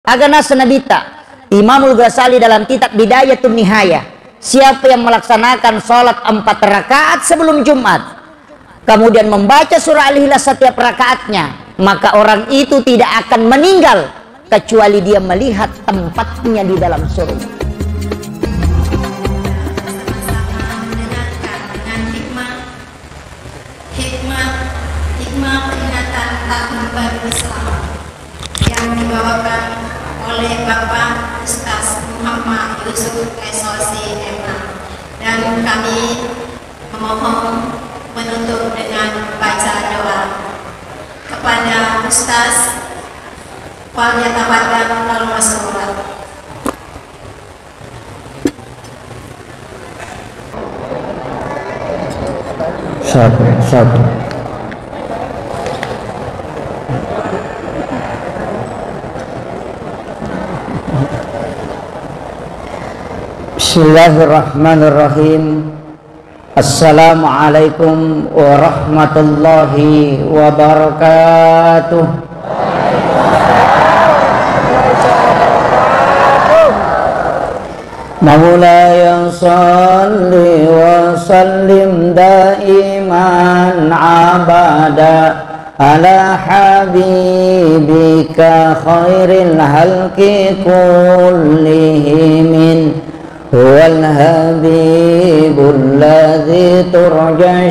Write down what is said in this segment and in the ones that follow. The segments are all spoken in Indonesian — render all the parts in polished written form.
Agana senabita Imamul Ghazali dalam kitab Bidayatun Nihayah, siapa yang melaksanakan sholat 4 rakaat sebelum Jumat kemudian membaca surah Al-Ikhlas setiap rakaatnya, maka orang itu tidak akan meninggal kecuali dia melihat tempatnya di dalam surga. Hikmah peringatan Tahun Baru Islam yang dibawakan oleh Bapak Ustaz Muhammad Yusuf SOC MA, dan kami memohon menutup dengan baca doa kepada Ustaz. Falyatafaddal al-mashkuran. Satu. Bismillahirrahmanirrahim. Assalamualaikum warahmatullahi wabarakatuh. Maulaya salli wa sallim daiman abada ala habibika khairil halqi kullihim. Huwal habibul ladzi turja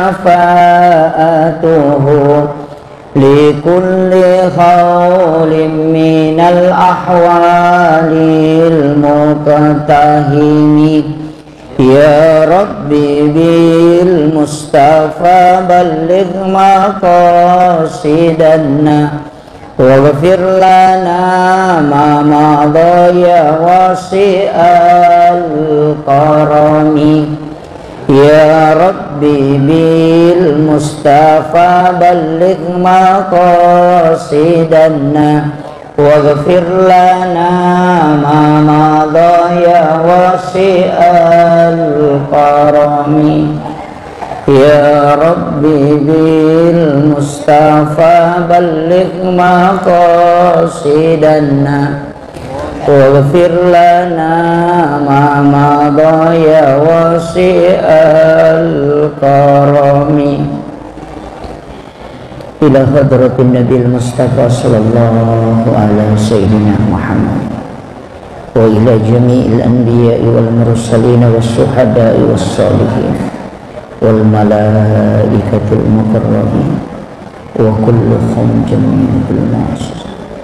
syafa'atuhu likulli khawlim minal ahwalil muqtahimi. Ya Rabbi bil Mustafa balligh maqasidana waghfir lana ma madha ya wasi'al karami. Ya Rabbi bil Mustafa balligh maqasidana waghfir lana ma madha ya wasi'al karami. Ya Rabbi bil Mustafa balligh maqasidana waghfir lana ma madha ya wasi'al karami. Ila hadratin Nabil Mustafa sallallahu alaihi sayyidina Muhammad wa ila jami'il anbiya'i wal mursalin was suhada'i was salihin wal malaikatil muqarrabin wa kulluhum jami'an bil ma'as.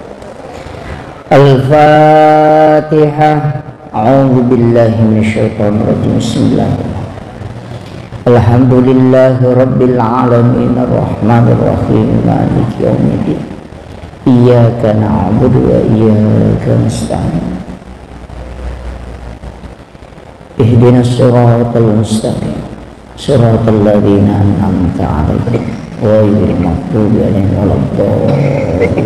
Al-Fatihah. A'udzu billahi minasyaitonir rajim. Bismillahirrahmanirrahim. Alhamdulillahi rabbil alamin arrahmanir rahim maliki yaumiddin. Iyyaka na'budu wa iyyaka nasta'in. Ihdinas siratal mustaqim. Siratal ladzina an'amta 'alaihim ghairil maghdubi 'alaihim waladdallin.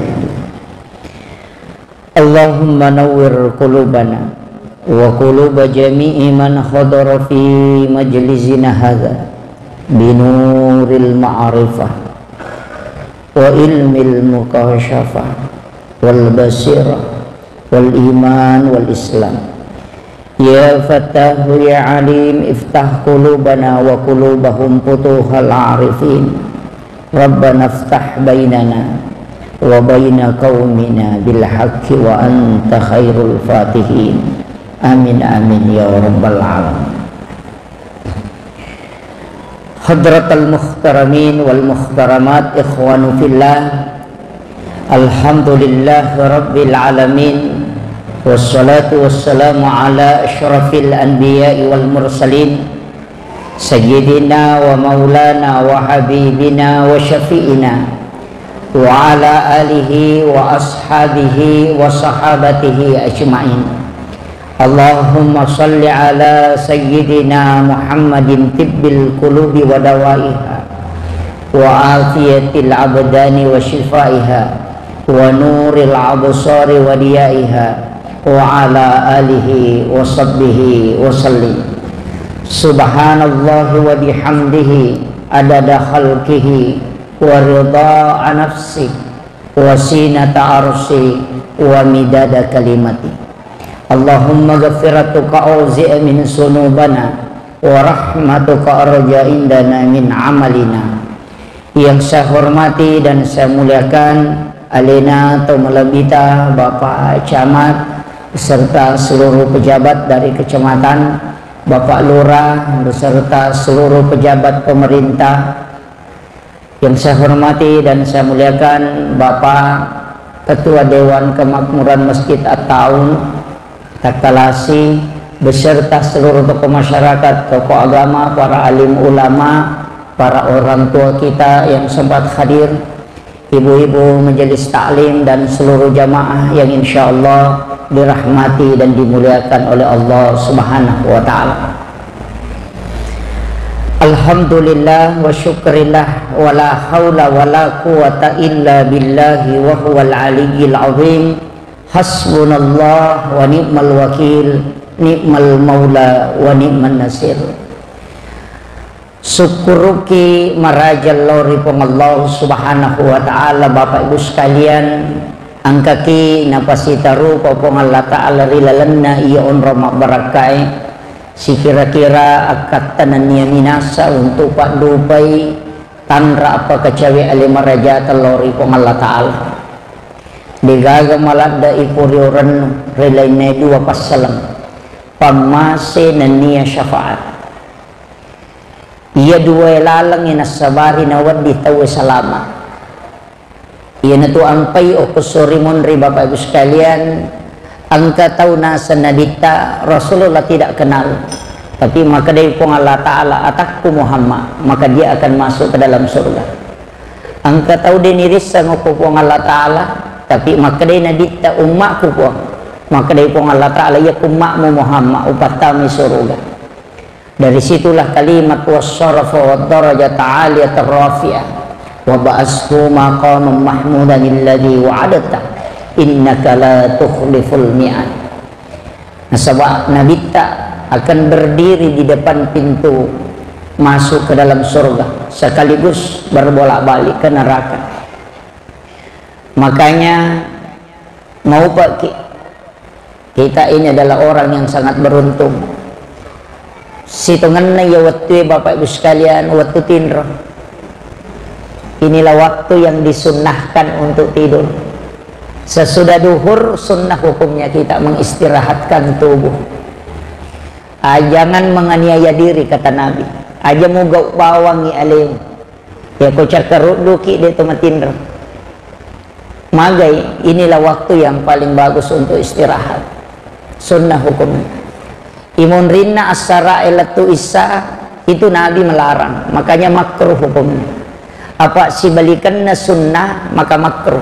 Allahumma nawwir qulubana wa quluba jami'i man hadara fi majlisina hadza binuril ma'rifah wa ilmil mukashafah wal basirah wal iman wal islam. Ya Fattahu ya Alim iftah qulubana wa qulubahum futuhal arifin. Rabbana iftah bainana wa baina qaumina bil haqqi wa anta khairul fatihin. Amin amin ya rabbal alamin. Hadratal muhtaramin wal muhtaramat, ikhwanu fillah, alhamdulillah rabbil alamin, wassalatu wassalamu ala asyrafil anbiya'i wal mursalin sayyidina wa maulana wa habibina wa syafi'ina wa ala alihi wa ashabihi wa sahabatihi ajma'in. Allahumma salli ala sayyidina Muhammadin tibbil qulubi wa dawaiha wa afiyatil abdani wa shifaiha wa nuril absari wa diyaiha wa ala alihi wa sahbihi wa sallim. Subhanallahi wa bihamdihi adada khalqihi wa ridha nafsi wa sinata arsi wa midada kalimati. Allahumma ghafiratuka auzi' min sunubana wa rahmatuka arja indana min amalina. Yang saya hormati dan saya muliakan alena atau melebita Bapak Camat beserta seluruh pejabat dari kecamatan, Bapak Lurah beserta seluruh pejabat pemerintah. Yang saya hormati dan saya muliakan Bapak Ketua Dewan Kemakmuran Masjid At-Taun Takalasi beserta seluruh tokoh masyarakat, tokoh agama, para alim ulama, para orang tua kita yang sempat hadir, ibu-ibu majelis taklim dan seluruh jamaah yang insya Allah dirahmati dan dimuliakan oleh Allah Subhanahu wa ta'ala. Alhamdulillah wa syukrillah wa la hawla wa la quwata illa billahi wa huwal aliyyil azim. Hasbunallah wa ni'mal wakil, ni'mal maula wa ni'man nasir. Syukuruki marajallori Allah Subhanahu wa ta'ala. Bapak ibu sekalian, angkaki napasitaru popong Allah ta'ala rilalanna iya onroma barakai si kira-kira akat tanannya minasa untuk pak dupai tanra apa kecawi alima raja telori pong Allah ta'ala digaga malada ipuriuran rilainnya dua pasalam pamase nania syafaat. Ia dua lalang ina sabari nawad di tahu salama. Ia natu angpai o kusurimun ri Bapak Ibu sekalian, angka tahu nasa nadita Rasulullah tidak kenal, tapi maka dari pun Allah Ta'ala atakku Muhammad, maka dia akan masuk ke dalam surga. Angka tahu dia nirisa ngopong Allah Ta'ala, tapi maka dari nadita umakku pun, maka dari pun Allah Ta'ala ya umakmu Muhammad upatami surga. Dari situlah kalimat wasyarafa wa darajat aliyat rafi'ah wa ba'ashu maqaman mahmudan alladhi wa'adata innaka la tukhliful mi'ad. Nasabah Nabi akan berdiri di depan pintu masuk ke dalam surga sekaligus berbolak-balik ke neraka. Makanya mau Pak, kita ini adalah orang yang sangat beruntung. Situngan na ya waktu Bapak Ibu sekalian, waktu tinro. Inilah waktu yang disunnahkan untuk tidur. Sesudah duhur sunnah hukumnya kita mengistirahatkan tubuh. Jangan menganiaya diri kata Nabi. Aja muga bawangi alim. Ya kocar keruk duki dia tuh tinro. Magai inilah waktu yang paling bagus untuk istirahat. Sunnah hukumnya. Imun rinna asara elatu isa itu Nabi melarang, makanya makruh hukumnya. Apa si balikanna sunnah maka makruh.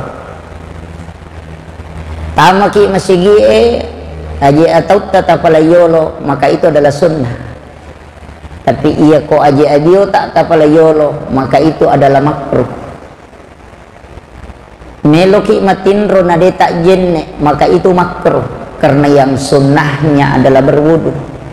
Tamaki masigi aji atau tatapalayolo maka itu adalah sunnah. Tapi iya ko aji adio tak tapalayolo maka itu adalah makruh. Meloki matinro nade tak jenne maka itu makruh. Karena yang sunnahnya adalah berwudu.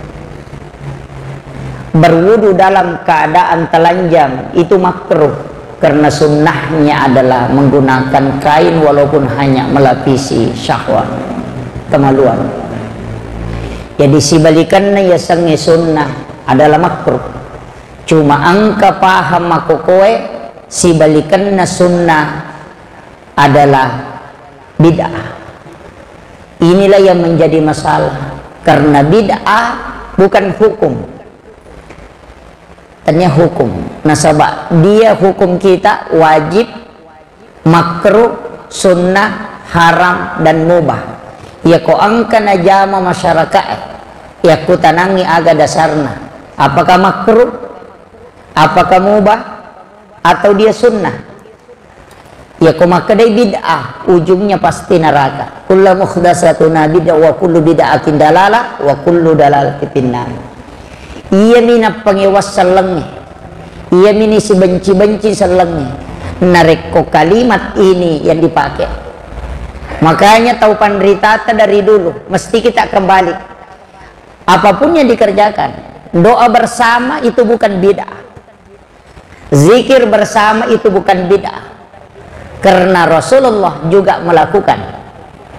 Berwudu dalam keadaan telanjang itu makruh. Karena sunnahnya adalah menggunakan kain walaupun hanya melapisi syahwat, kemaluan. Jadi sibalikannya ya sangi sunnah adalah makruh. Cuma angka paham aku kowe sibalikannya sunnah adalah bid'ah. Inilah yang menjadi masalah karena bid'ah bukan hukum. Ternyata hukum. Nasabah dia hukum kita wajib, makruh, sunnah, haram dan mubah. Ya ko angka najama masyarakat. Ya ku tanangi aga dasarna. Apakah makruh? Apakah mubah? Atau dia sunnah? Ya kumakadai bid'ah ujungnya pasti neraka. Kullu muhdatsatun bid'ah wa kullu bid'atin dalalah wa kullu dalalatin finnar. Iya mina pengewas selenge. Iya mini si benci-benci selenge. Narek ko kalimat ini yang dipakai. Makanya tahu pandritata dari dulu mesti kita kembali. Apapun yang dikerjakan, doa bersama itu bukan bid'ah. Zikir bersama itu bukan bid'ah. Karena Rasulullah juga melakukan.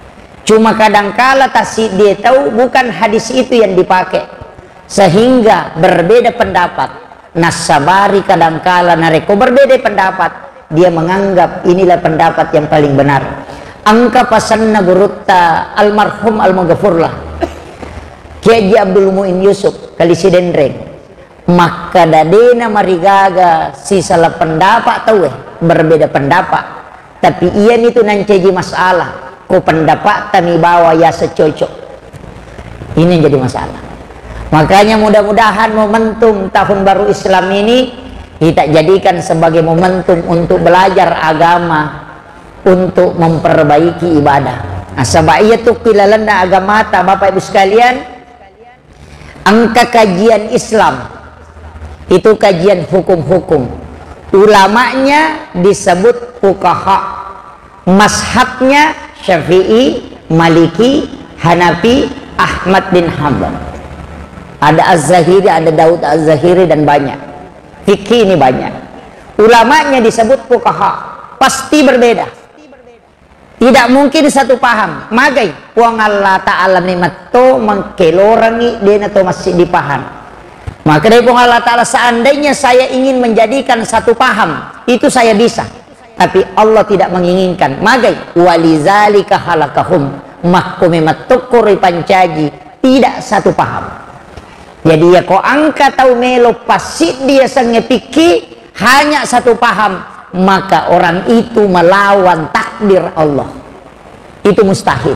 Cuma kadangkala dia tahu bukan hadis itu yang dipakai, sehingga berbeda pendapat. Nasabari kadangkala nareko berbeda pendapat, dia menganggap inilah pendapat yang paling benar. Angka pasanna gurutta almarhum almaghfurlah Kiai Abdul Muin Yusuf kali sidendreng, maka dadena marigaga si salah pendapat tahu berbeda pendapat, tapi iya itu nanceji masalah. Ko pendapat kami bawa ya secocok, ini yang jadi masalah. Makanya mudah-mudahan momentum tahun baru Islam ini kita jadikan sebagai momentum untuk belajar agama, untuk memperbaiki ibadah. Asabaiyatuk pilalanda agama ta Bapak Ibu sekalian, angka kajian Islam itu kajian hukum-hukum. Ulamanya disebut fuqaha, mazhabnya Syafi'i, Maliki, Hanafi, Ahmad bin Hanbal. Ada Az-Zahiri, ada Daud Az-Zahiri dan banyak. Fikih ini banyak. Ulamanya disebut fuqaha, pasti berbeda. Tidak mungkin satu paham. Magai puang Allah Ta'ala nikmat to mengkelorangi dena to masih dipaham. Maka dari puang Allah Ta'ala, seandainya saya ingin menjadikan satu paham, itu saya bisa. Tapi Allah tidak menginginkan. Magai walizalika halakahum mahkumi matukuri pancaji, tidak satu paham. Jadi ya kau angkat tahu melo pasit dia sengepiki hanya satu paham, maka orang itu melawan takdir Allah. Itu mustahil.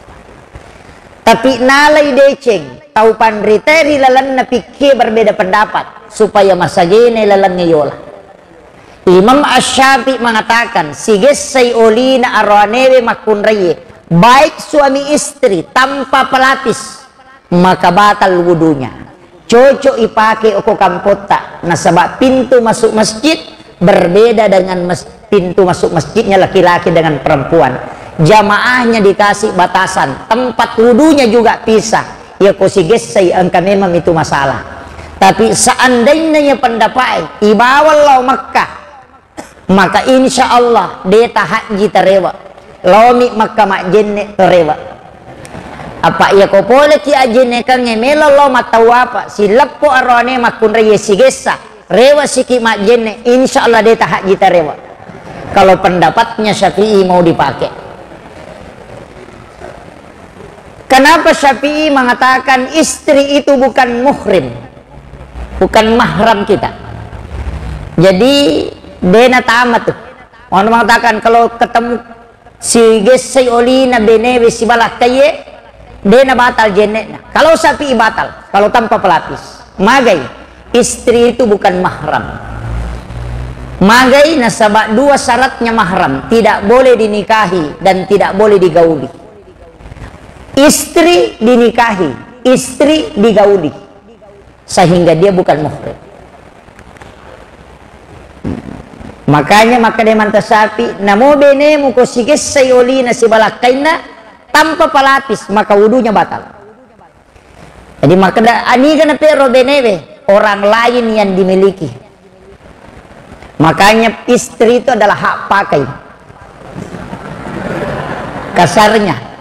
Tapi nalai deceng tahu pandriteri lalan na pikir berbeda pendapat supaya masa gene lalan ngayola. Imam Asy-Syafi'i mengatakan sigesai olina arwanewe makunraye, baik suami istri tanpa pelapis maka batal wudunya. Cocok ipake oko kampota. Nah sebab pintu masuk masjid berbeda dengan pintu masuk masjidnya laki-laki dengan perempuan. Jamaahnya dikasih batasan, tempat wudunya juga pisah. Ya kosigesai angka memang itu masalah. Tapi seandainya pendapat ibawal Makkah, maka insya Allah deta haji terewa, lomi Makkah mak jenne terewa. Apa ia ko pole ki ajene kang emelo lo matau apa silappo arone makun reye sigesa rewa siki mak jenne, insya Allah deta haji terewa. Kalau pendapatnya Syafi'i mau dipakai. Kenapa Syafi'i mengatakan istri itu bukan muhrim, bukan mahram kita? Jadi dena tamat tuh. Orang mengatakan kalau ketemu si gesai olina benewe si balak kaye, dena batal jenekna. Kalau Syafi'i batal, kalau tanpa pelapis. Magai istri itu bukan mahram. Magai nasabak dua syaratnya mahram, tidak boleh dinikahi dan tidak boleh digauli. Istri dinikahi, istri digauli, sehingga dia bukan muhrim. Makanya maka dia manta Syafi'i namo bene muko siges sayolina si balakaina tanpa pelapis maka wudunya batal. Jadi maka ani kana pero beneve orang lain yang dimiliki. Makanya istri itu adalah hak pakai. Kasarnya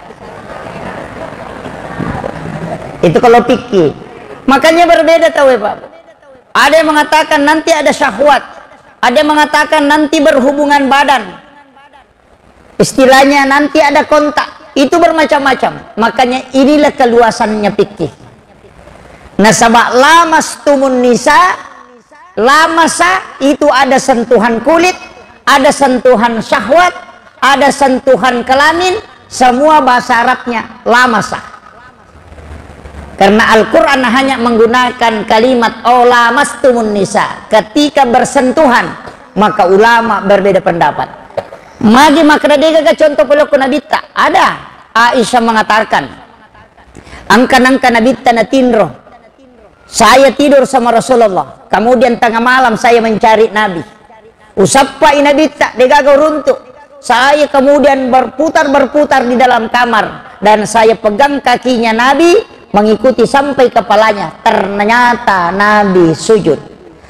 itu kalau pikir. Makanya berbeda tahu ya Pak. Ada yang mengatakan nanti ada syahwat, ada yang mengatakan nanti berhubungan badan, istilahnya nanti ada kontak. Itu bermacam-macam. Makanya inilah keluasannya pikir. Nasabak lamastumun nisa, lamasa itu ada sentuhan kulit, ada sentuhan syahwat, ada sentuhan kelamin, semua bahasa Arabnya lamasa. Karena Al-Quran hanya menggunakan kalimat lamastumun nisa ketika bersentuhan, maka ulama berbeda pendapat. Magi makradega ke contoh peluk nabita ada. Aisyah mengatakan angka nabita na tinro, saya tidur sama Rasulullah, kemudian tengah malam saya mencari Nabi. Usappa inabita degaga runtuk, saya kemudian berputar di dalam kamar dan saya pegang kakinya Nabi mengikuti sampai kepalanya, ternyata Nabi sujud.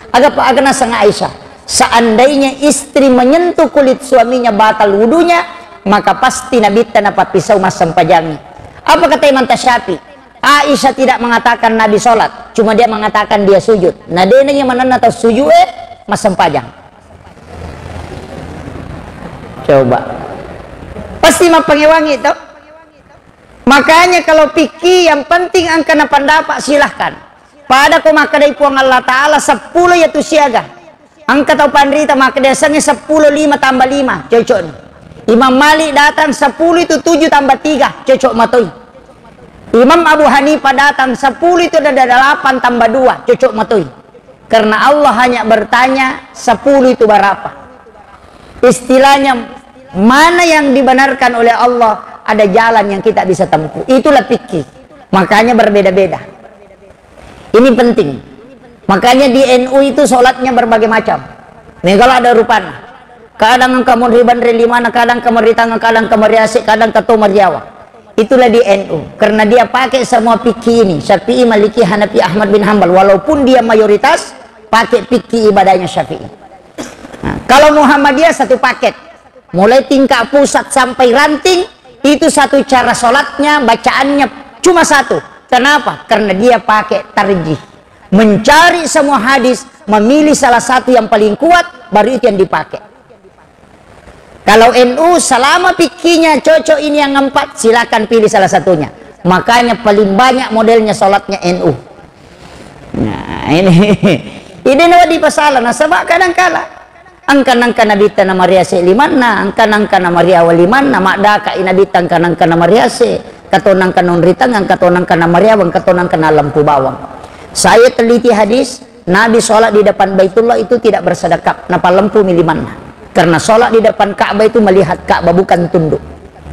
Agak sang Aisyah, seandainya istri menyentuh kulit suaminya batal wudunya, maka pasti Nabi dapat pisau mas sempajangi. Apa kata Imam Tasyafi? Aisyah tidak mengatakan Nabi sholat, cuma dia mengatakan dia sujud. Nah dia yang mana atau sujud mas sempajang. Coba pasti mah pengewangi itu. Makanya kalau pikir yang penting angkana pendapat silahkan. Pada kau maka dari puang Allah Ta'ala 10 ya tu siaga. Angka tau pandrita maka dasarnya 10 5 tambah 5 cocok nih. Imam Malik datang 10 itu 7 tambah 3 cocok matoi. Imam Abu Hanifah datang 10 itu ada 8 tambah 2 cocok matoi. Karena Allah hanya bertanya 10 itu berapa. Istilahnya mana yang dibenarkan oleh Allah, ada jalan yang kita bisa tempuh. Itulah fikih. Makanya berbeda-beda. Ini penting. Makanya di NU itu sholatnya berbagai macam. Nih kalau ada rupana. Kadang kamu riban di mana, kadang kamu di tangan, kadang kamu asik, kadang ketumar Jawa. Itulah di NU. Karena dia pakai semua fikih ini. Syafi'i, Maliki, Hanafi, Ahmad bin Hanbal. Walaupun dia mayoritas pakai fikih ibadahnya Syafi'i. Nah, kalau Muhammadiyah satu paket. Mulai tingkat pusat sampai ranting. Itu satu cara sholatnya, bacaannya cuma satu. Kenapa? Karena dia pakai tarjih, mencari semua hadis, memilih salah satu yang paling kuat, baru itu yang dipakai. Kalau NU selama pikirnya cocok ini yang 4, silakan pilih salah satunya. Makanya paling banyak modelnya sholatnya NU. Nah ini di pasalan. Nah sebab kadang-kala angkan-angkan Nabi tanah mariase limanna, angkan-angkan Maria walimanna, makdaka inabi angkan-angkan mariase, katonangkan nonritang, katonangkan Maria, katonangkan lampu bawang. Saya teliti hadis, Nabi sholat di depan Baitullah itu tidak bersedekap, napa lampu milimanna. Karena sholat di depan Ka'bah itu melihat Ka'bah bukan tunduk.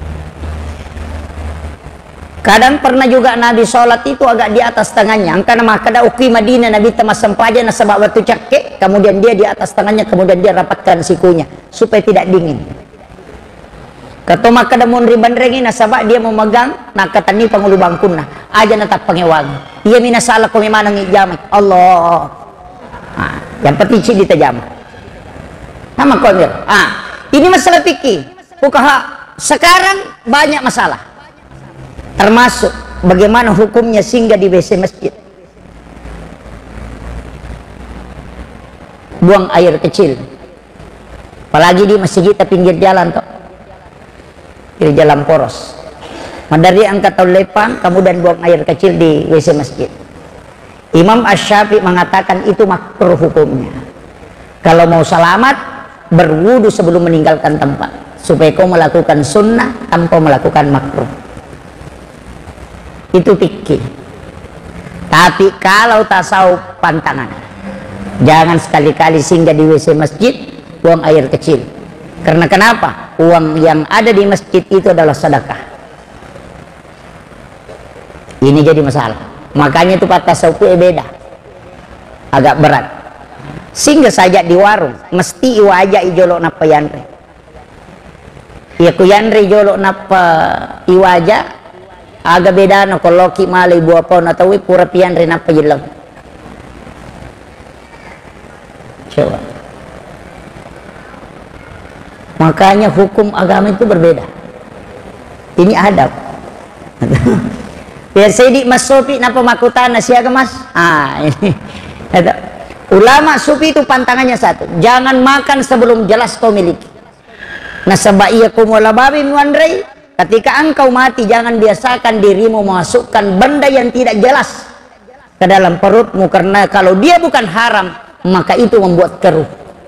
Kadang pernah juga Nabi sholat itu agak di atas tangannya. Angkana makada ukui Madinah Nabi temas sempaja nasabak waktu cakek. Kemudian dia di atas tangannya, kemudian dia rapatkan sikunya supaya tidak dingin. Kata makada mun riban rengi nasabak dia memegang nak kata ni pangulu bangkunna. Aja natap pangewang. Ia mina salah ko memang ngijamak. Allah. Yang penting sih ditajam. Nama konir. Ini masalah fikih. Fuqaha sekarang banyak masalah. Termasuk bagaimana hukumnya singgah di WC masjid. Buang air kecil. Apalagi di masjid pinggir jalan toh. Di jalan poros. Madari angkat atau lepang, kemudian buang air kecil di WC masjid. Imam Asy-Syafi'i mengatakan itu makruh hukumnya. Kalau mau selamat, berwudu sebelum meninggalkan tempat. Supaya kau melakukan sunnah tanpa melakukan makruh. Itu fikih. Tapi kalau tasawuf pantangan, jangan sekali-kali singgah di WC masjid buang air kecil. Karena kenapa? Uang yang ada di masjid itu adalah sedekah. Ini jadi masalah. Makanya itu pak tasawuf beda, agak berat. Singgah saja di warung mesti iwaja ijolok napa yanre. Ya ku yanre jolok napa iwaja agak beda no kalau ki malai buah pohon atau pura pian rena pejelang. Coba. Makanya hukum agama itu berbeda. Ini adab. Biar saya di Mas Sofi napa makutana siaga Mas. Ini. Ulama sufi itu pantangannya satu. Jangan makan sebelum jelas kau miliki. Nah sebab iya kumula babi muandrei. Ketika engkau mati, jangan biasakan dirimu memasukkan benda yang tidak jelas ke dalam perutmu. Karena kalau dia bukan haram, maka itu membuat keruh.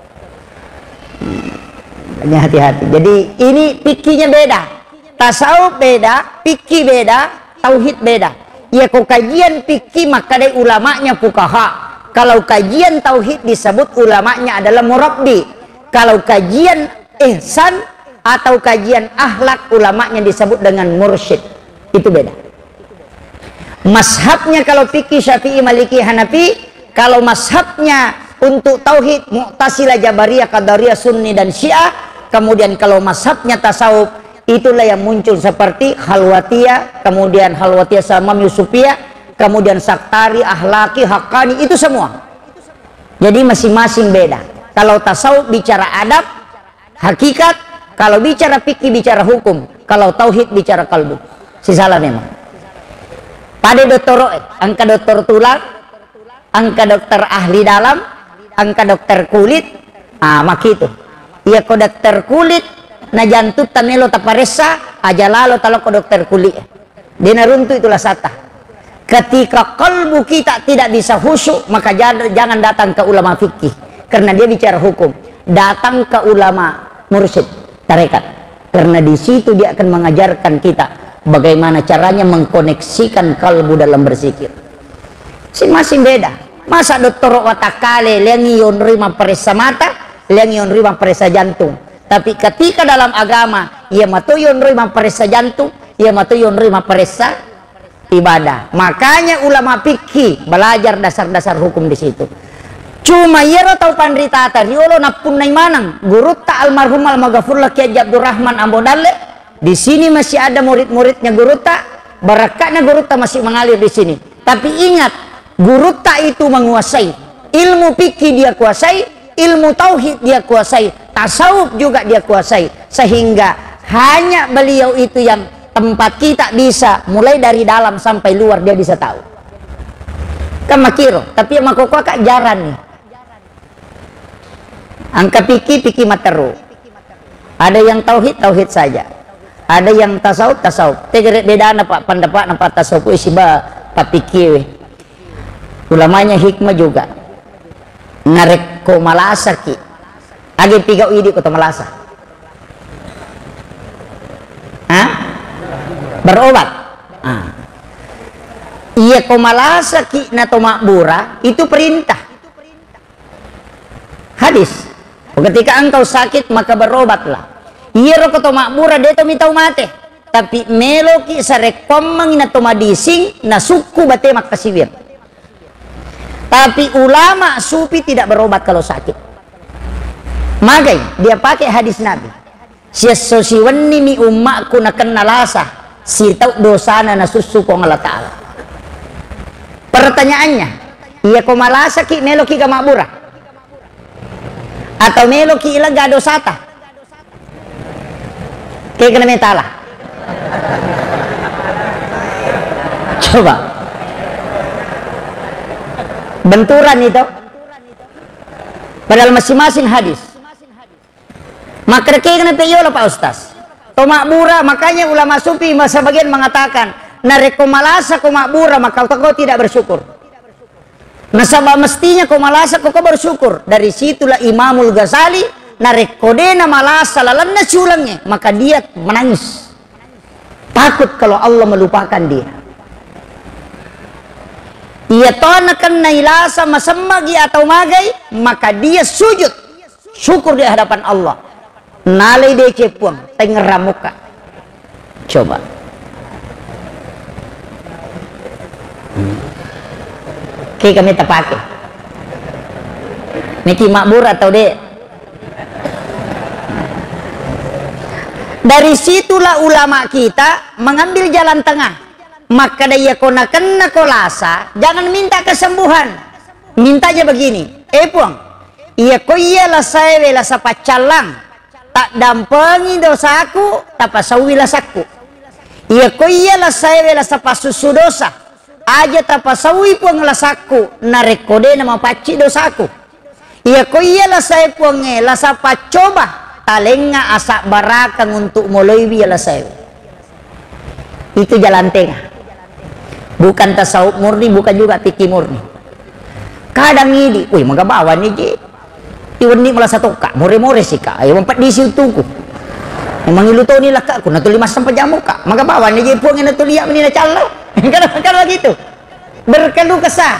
Hati-hati. Jadi ini fikihnya beda. Tasawuf beda, fikih beda, tauhid beda. Ya kau kajian fikih maka dari ulamanya fuqaha. Kalau kajian tauhid disebut ulamanya adalah murabbi. Kalau kajian ihsan atau kajian akhlak ulamanya disebut dengan mursyid. Itu beda. Mazhabnya kalau fikih Syafi'i, Maliki, Hanafi. Kalau mazhabnya untuk tauhid Mu'tazilah, Jabariyah, Qadariyah, Sunni dan Syiah. Kemudian kalau mazhabnya tasawuf, itulah yang muncul seperti Khalwatiyah, kemudian Khalwatiyah Salmam Yusufiyah, kemudian Saktari, Ahlaki, Haqqani, itu semua. Jadi masing-masing beda. Kalau tasawuf bicara adab, hakikat. Kalau bicara fikih bicara hukum, kalau tauhid bicara kalbu. Si salah memang. Pada dokter, angka dokter tulang, angka dokter ahli dalam, angka dokter kulit, mak itu. Iya ko dokter kulit, na jantut tamelo taparesa, aja lalu talo ko dokter kulit. Dia naruntu itulah sata. Ketika kalbu kita tidak bisa khusyuk, maka jangan datang ke ulama fikih, karena dia bicara hukum. Datang ke ulama mursyid, tarekat, karena di situ dia akan mengajarkan kita bagaimana caranya mengkoneksikan kalbu dalam berzikir. Masing-masing beda. Masa dokter watakale lengi yon rima peresa mata, lengi yon rima peresa jantung. Tapi ketika dalam agama, ia matuyon rima peresa jantung, ia matuyon rima peresa ibadah. Makanya ulama fikih belajar dasar-dasar hukum di situ. Cuma ia tahu pandrita tariolo napun nai manang guru ta almarhum almagafurlah Kiai Abdurrahman Ambodalle. Di sini masih ada murid-muridnya guru ta, barakatnya guru ta masih mengalir di sini. Tapi ingat, guru ta itu menguasai ilmu fikih, dia kuasai ilmu tauhid, dia kuasai tasawuf juga dia kuasai, sehingga hanya beliau itu yang tempat kita bisa mulai dari dalam sampai luar dia bisa tahu. Kan makiro, tapi yang makoko kak jaran nih. Angka fikih materu. Ada yang tauhid saja. Ada yang tasawuf. Tegeret beda apa pendapat apa tasawuf isiba papikir. Ulamanya hikmah juga. Narek ko malasa ki. Agi pigau idi ko malasa. Berobat. Iya ko malasa ki na to makbura itu perintah. Hadis. Ketika engkau sakit maka berobatlah. Iya roko to makbura de to mitau mate. Tapi meloki sa rekomang na to madising na suku bate makasibir. Tapi ulama sufi tidak berobat kalau sakit. Magai dia pakai hadis Nabi. Siaso siwani mi ummaku na kenalasa si tau dosana na susu ko Allah Ta'ala. Pertanyaannya, iya ko malasa ki meloki ka makbura? Atau meloki ilaga dosata? Kayak kena metalah. Coba benturan itu padahal masing-masing hadis. Maka kayak kena peyola Pak Ustaz to makbura. Makanya ulama sufi masa bagian mengatakan narekomalasa ko makbura maka kau tidak bersyukur. Nasabah mestinya ko malasa kau bersyukur. Dari situlah Imamul Ghazali narekodena malasa lalanna culangnya, maka dia menangis takut kalau Allah melupakan dia. Ia tonakan nailasa masamagi atau magai, maka dia sujud syukur di hadapan Allah. Nalai de cepuang tengeram muka. Coba kayak kami terpakai Miki makbur atau dek. Dari situlah ulama kita mengambil jalan tengah. Maka daya kona kena kolasa, jangan minta kesembuhan. Mintanya begini, puang. Iya ko iya lah saya bela sapacalang. Tak dampengi dosaku, tak pasawi lasaku. Iya ko iya lah saya bela sapasusu dosa. Aja tak pasawi puang lasaku, narekode nama paci dosaku. Iya ko iya lah saya puang lah sapacoba. Talenga asak barakang untuk mulai biala saya. Itu jalan tengah. Bukan tasawuf murni, bukan juga fikih murni. Kadang ini, wih magabawa nih ji. Iwan ni malah satu kak, more-more sih kak. Ayo empat di situ ku. Memang ilu tahu ni lah kak, aku natuli mas sampai jamu kak. Magabawa nih ji puang yang natuli ya menina calo. Kalau gitu, berkeluh kesah.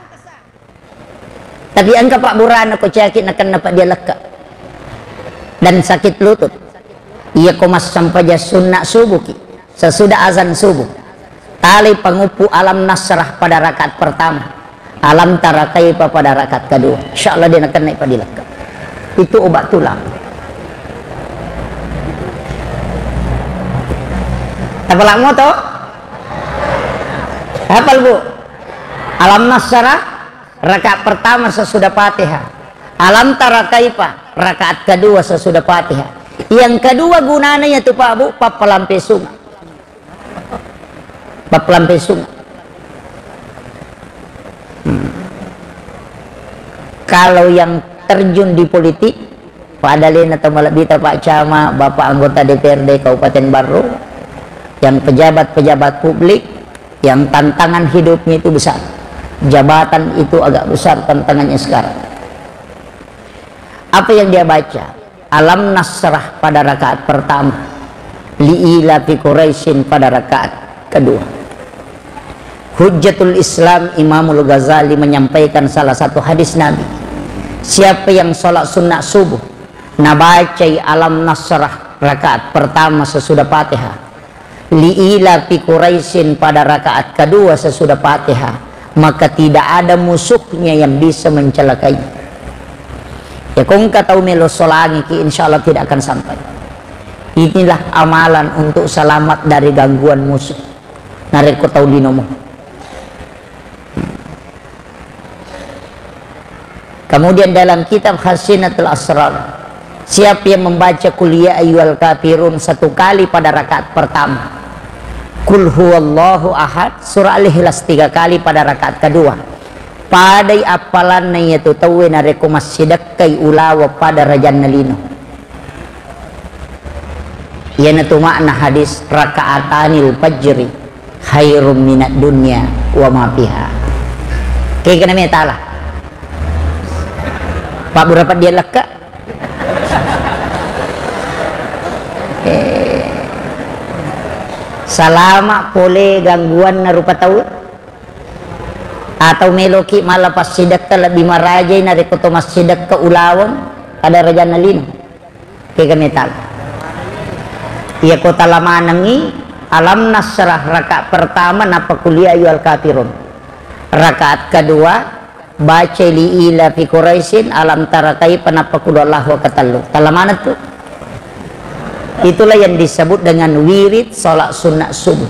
Tapi angka Pak Burana ko cakit nak kena Pak dia lekak. Dan sakit lutut. Ia komas sampai sunnah subuh ki. Sesudah azan subuh. Tali pengupu alam nasrah pada rakaat pertama. Alam tarakaipa pada rakaat kedua. Insyaallah dia akan naik pada lekap. Itu obat tulang. Hafal mo to? Hafal bu? Alam nasrah rakaat pertama sesudah Fatihah. Alam tarakaipa rakaat kedua sesudah Fatihah. Yang kedua gunanya itu Pak Bu, papalampe sungai. Papalampe sungai. Kalau yang terjun di politik, Pak Dalin atau Malabita, Pak Cama, Bapak anggota DPRD Kabupaten Barro, yang pejabat-pejabat publik, yang tantangan hidupnya itu besar, jabatan itu agak besar tantangannya sekarang. Apa yang dia baca? Alam Nasrah pada rakaat pertama, li'ila fi Quraisyin pada rakaat kedua. Hujjatul Islam Imamul Ghazali menyampaikan salah satu hadis Nabi, siapa yang sholat sunnah subuh nabacai Alam Nasrah rakaat pertama sesudah Fatihah, li'ila fi Quraisyin pada rakaat kedua sesudah Fatihah, maka tidak ada musuhnya yang bisa mencelakai. Ya kung katau melo solangi ki insyaallah tidak akan sampai. Inilah amalan untuk selamat dari gangguan musuh. Nareko tau dinomo. Kemudian dalam kitab Hasinatul Asrar, siapa yang membaca kuliah ayyuhal kafirun satu kali pada rakaat pertama, kul huwallahu ahad surah Al-Ikhlas 3 kali pada rakaat kedua, padai apalan na yaitu tawe na reko masyidak kay ulawa pada rajan nalino. Yan itu makna hadis rakaatanil fajri khairum minad dunya wa ma fiha. Kaya ka na may tala Pak berapa dia leka? Salama pole gangguan na rupa tahu atau meloki malah pas sidak ka lebih marajay na rekoto mas sidak ka ulawan pada raja nalino kaya metal iya kota lama nangi Alam Nasrah rakaat pertama napa kuliah ayyuhal kafirun, rakaat kedua baca li'ila fi Quraisyin alam tarakai panapa kulullahu katallu. Talamanat tuh itulah yang disebut dengan wirid sholat sunnah subuh.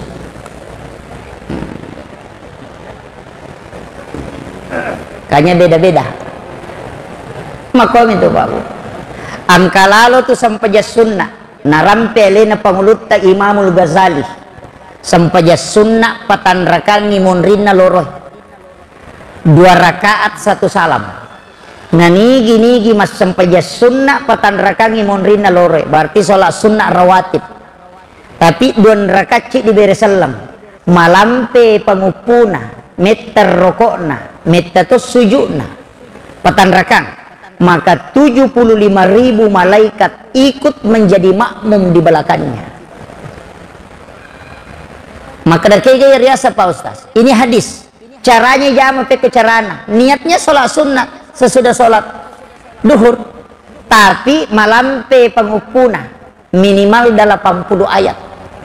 Kayaknya beda-beda makom itu Pak Bu. Angka lalu tuh sampaja sunnah narampele na pangulutta Imamul Ghazali sampaja sunnah patan rakangi monrinna loroh 2 rakaat 1 salam. Nigi mas sampaja sunnah patan rakangi monrinna loroh, berarti sholat sunnah rawatib. Tapi 2 rakaat cik diberi salam malampe pangupuna meter rokokna metatus sujudna patan rakang, maka 75.000 malaikat ikut menjadi makmum di belakangnya. Maka dari kaya riasa Pak Ustaz, ini hadis caranya jama peke carana, niatnya sholat sunnah sesudah sholat duhur, tapi malampe pangupuna minimal 80 ayat.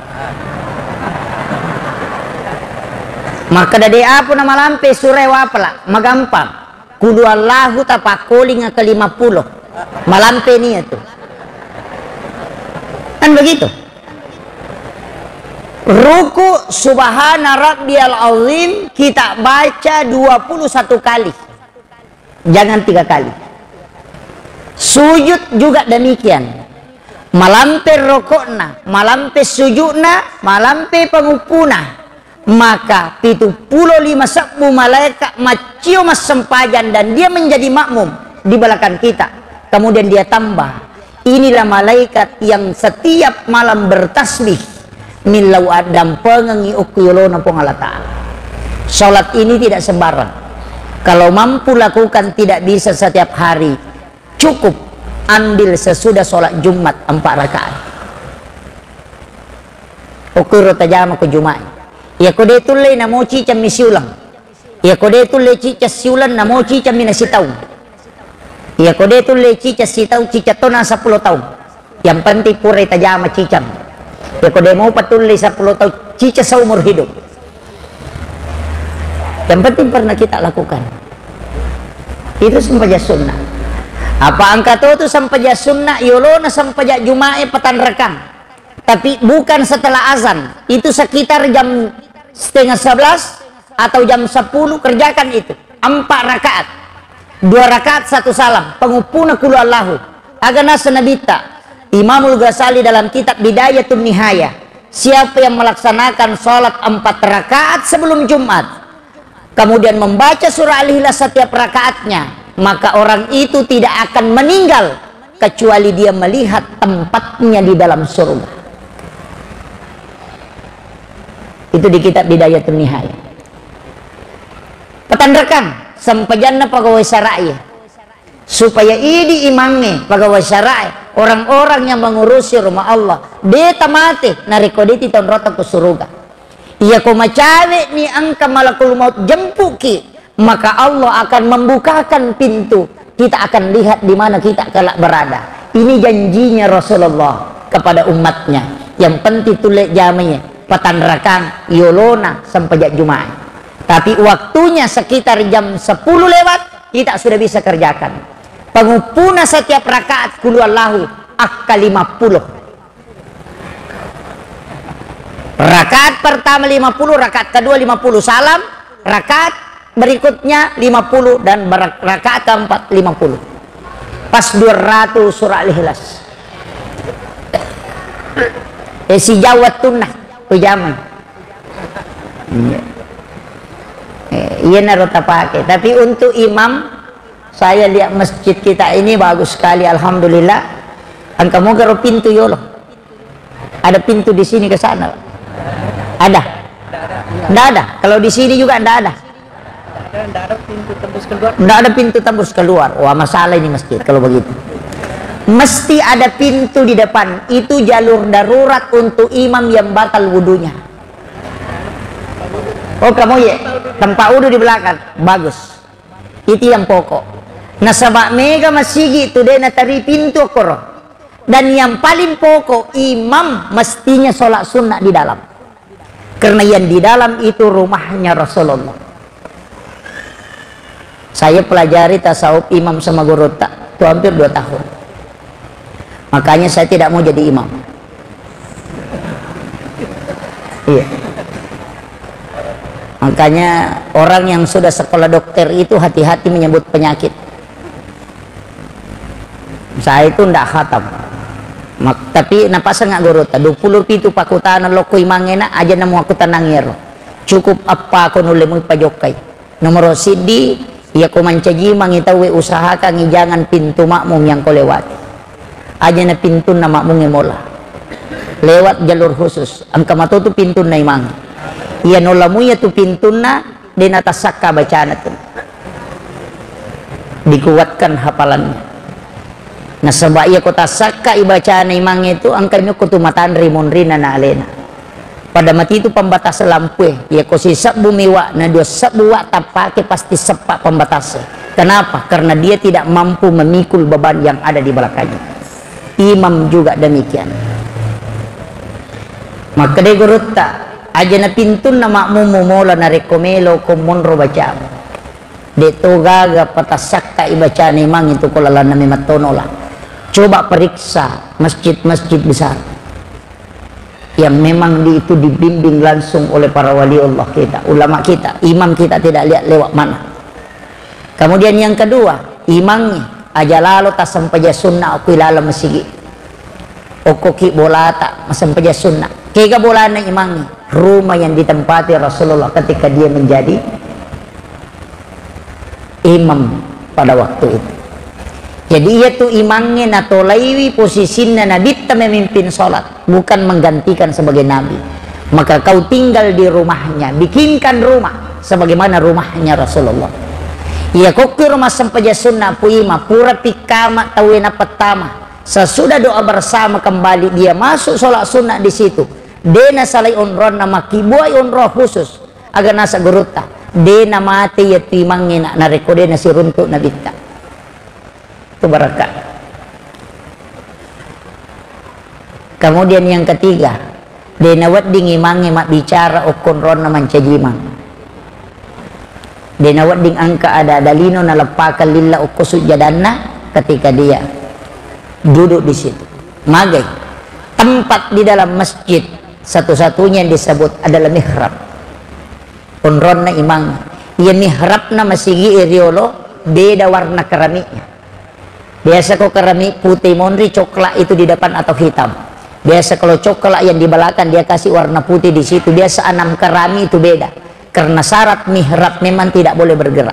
Maka dari apa nama lampe surah wapala magampang kudu Allahu tapakoli nga ke-50 malampe niya tuh kan begitu. Ruku subhana rabbiyal azim kita baca 21 kali, jangan 3 kali. Sujud juga demikian, malampe rokokna malampe sujudna malampe pangupuna, maka 75 sabbu malaikat macio mas sempajan dan dia menjadi makmum di belakang kita. Kemudian dia tambah, inilah malaikat yang setiap malam bertasbih milau adam pengengi ukuyolo na Allah Ta'ala. Sholat ini tidak sembarang. Kalau mampu lakukan tidak bisa setiap hari, cukup ambil sesudah sholat Jumat 4 rakaat. Ukuyro tajama ke Jumat. Ya kode tulle na mo cica misiulang. Ya kode tulle cica siulan na mo cica minasitaw. Ya kode tulle cica sitaw cica tona 10 tahun. Yang penting pura tajama cicam. Ya kode mau patulli 10 tahun cica seumur hidup. Yang penting pernah kita lakukan. Itu sampaja sunnah. Apa angka itu sampaja sunnah yolo na sampaja Jumae patan rekam. Tapi bukan setelah azan. Itu sekitar jam 10:30 atau jam 10 kerjakan itu 4 rakaat, 2 rakaat 1 salam pengupuna kulu Allahu agana senabita Imamul Ghazali dalam kitab Bidayatun Nihayah, siapa yang melaksanakan sholat 4 rakaat sebelum Jumat, kemudian membaca surah Al-Ikhlas setiap rakaatnya, maka orang itu tidak akan meninggal kecuali dia melihat tempatnya di dalam surga. Itu di kitab Bidayatun Nihayah. Petandakan sampajanna pegawai syara'i supaya ini imangnya pegawai syara'i, orang-orang yang mengurusi rumah Allah dia tamati narikoditi tahun rota ke surga. Ia ko macawe ni angka malakul maut jempuki, maka Allah akan membukakan pintu, kita akan lihat di mana kita kelak berada. Ini janjinya Rasulullah kepada umatnya. Yang penting tulis jamnya petandakan yolona sampai Jumat. Tapi waktunya sekitar jam 10 lewat kita sudah bisa kerjakan. Pengupuna setiap rakaat kul huwallahu akka 50. Rakaat pertama 50, rakaat kedua 50 salam, rakaat berikutnya 50 dan rakaat keempat 50. Pas 200 surah Al-Ikhlas. Si jawat tunah pejamai. Iya narota pakai. Tapi untuk imam, saya lihat masjid kita ini bagus sekali, alhamdulillah. Angka mau garo pintu yolo. Ada pintu di sini ke sana. Ada? Tidak ada. Kalau di sini juga tidak ada. Tidak ada pintu tembus keluar. Tidak ada pintu tembus keluar. Wah, masalah ini masjid kalau begitu. Mesti ada pintu di depan. Itu jalur darurat untuk imam yang batal wudunya. Oh kamu ya, tempat wudhu di belakang, bagus. Itu yang pokok. Nah sabak mega masigi itu dia natari pintu koro. Dan yang paling pokok, imam mestinya sholat sunnah di dalam. Karena yang di dalam itu rumahnya Rasulullah. Saya pelajari tasawuf imam sama guru tak, itu hampir 2 tahun. Makanya saya tidak mau jadi imam. Iya. Makanya orang yang sudah sekolah dokter itu hati-hati menyebut penyakit. Saya itu ndak khatam. Tapi napasa nggak gorota 20 pitu pakutanan loko imangena aja namu aku tanangero. Cukup apa aku nulemu pajokai. Nomor sidi ya ko mancaji mangitawe usahakan jangan pintu makmum yang kau lewati. Aja na pintu na makmum mola. Lewat jalur khusus. Angka matutu pintu na imang. Ia nolamu ya tu pintuna den atas sakka bacaan itu dikuatkan hafalannya. Nah sebab ia kota sakka ibacaan imang itu angkanya kutu matan rimun rina na alena. Pada mati itu pembatas lampu ya kosi sabu miwa na 2 sabu wa tapake pasti sepak pembatasnya. Kenapa? Karena dia tidak mampu memikul beban yang ada di belakangnya. Imam juga demikian. Maka dia gurutta aja na pintun na makmumu mola na rekomelo kumonro baca deto gaga patasakka ibaca ni mang itu kolala na matonola. Coba periksa masjid-masjid besar yang memang itu dibimbing langsung oleh para wali Allah kita, ulama kita, imam kita tidak lihat lewat mana. Kemudian yang kedua, imamnya aja lalu tak sampai sunnah aku ilala masigi okoki bolata sampai sunnah kega bolana imamnya rumah yang ditempati Rasulullah ketika dia menjadi imam pada waktu itu. Jadi ia tuh imamnya natolaiwi posisinya nabi memimpin sholat, bukan menggantikan sebagai nabi. Maka kau tinggal di rumahnya, bikinkan rumah sebagaimana rumahnya Rasulullah. Ia koki rumah sampai sunnah puima pura pikama tawena petama. Sesudah doa bersama kembali dia masuk sholat sunnah di situ. Dena salai onron nama kibuai onroh khusus agar nasa guruta dena mati ya timangin na rekode nasi runtuk nabita itu barakat. Kemudian yang ketiga dena wadding imangi mak bicara okonron nama cajimang dena wadding angka ada dalino na lepakan lillah ukusud jadanna ketika dia duduk di situ magai tempat di dalam masjid satu-satunya yang disebut adalah mihrab. Unronna imang. Ia mihrabna masigi iriolo beda warna keramiknya. Biasa kok keramik putih monri coklat itu di depan atau hitam. Biasa kalau coklat yang di belakang dia kasih warna putih di situ. Biasa 6 keramik itu beda. Karena syarat mihrab memang tidak boleh bergerak.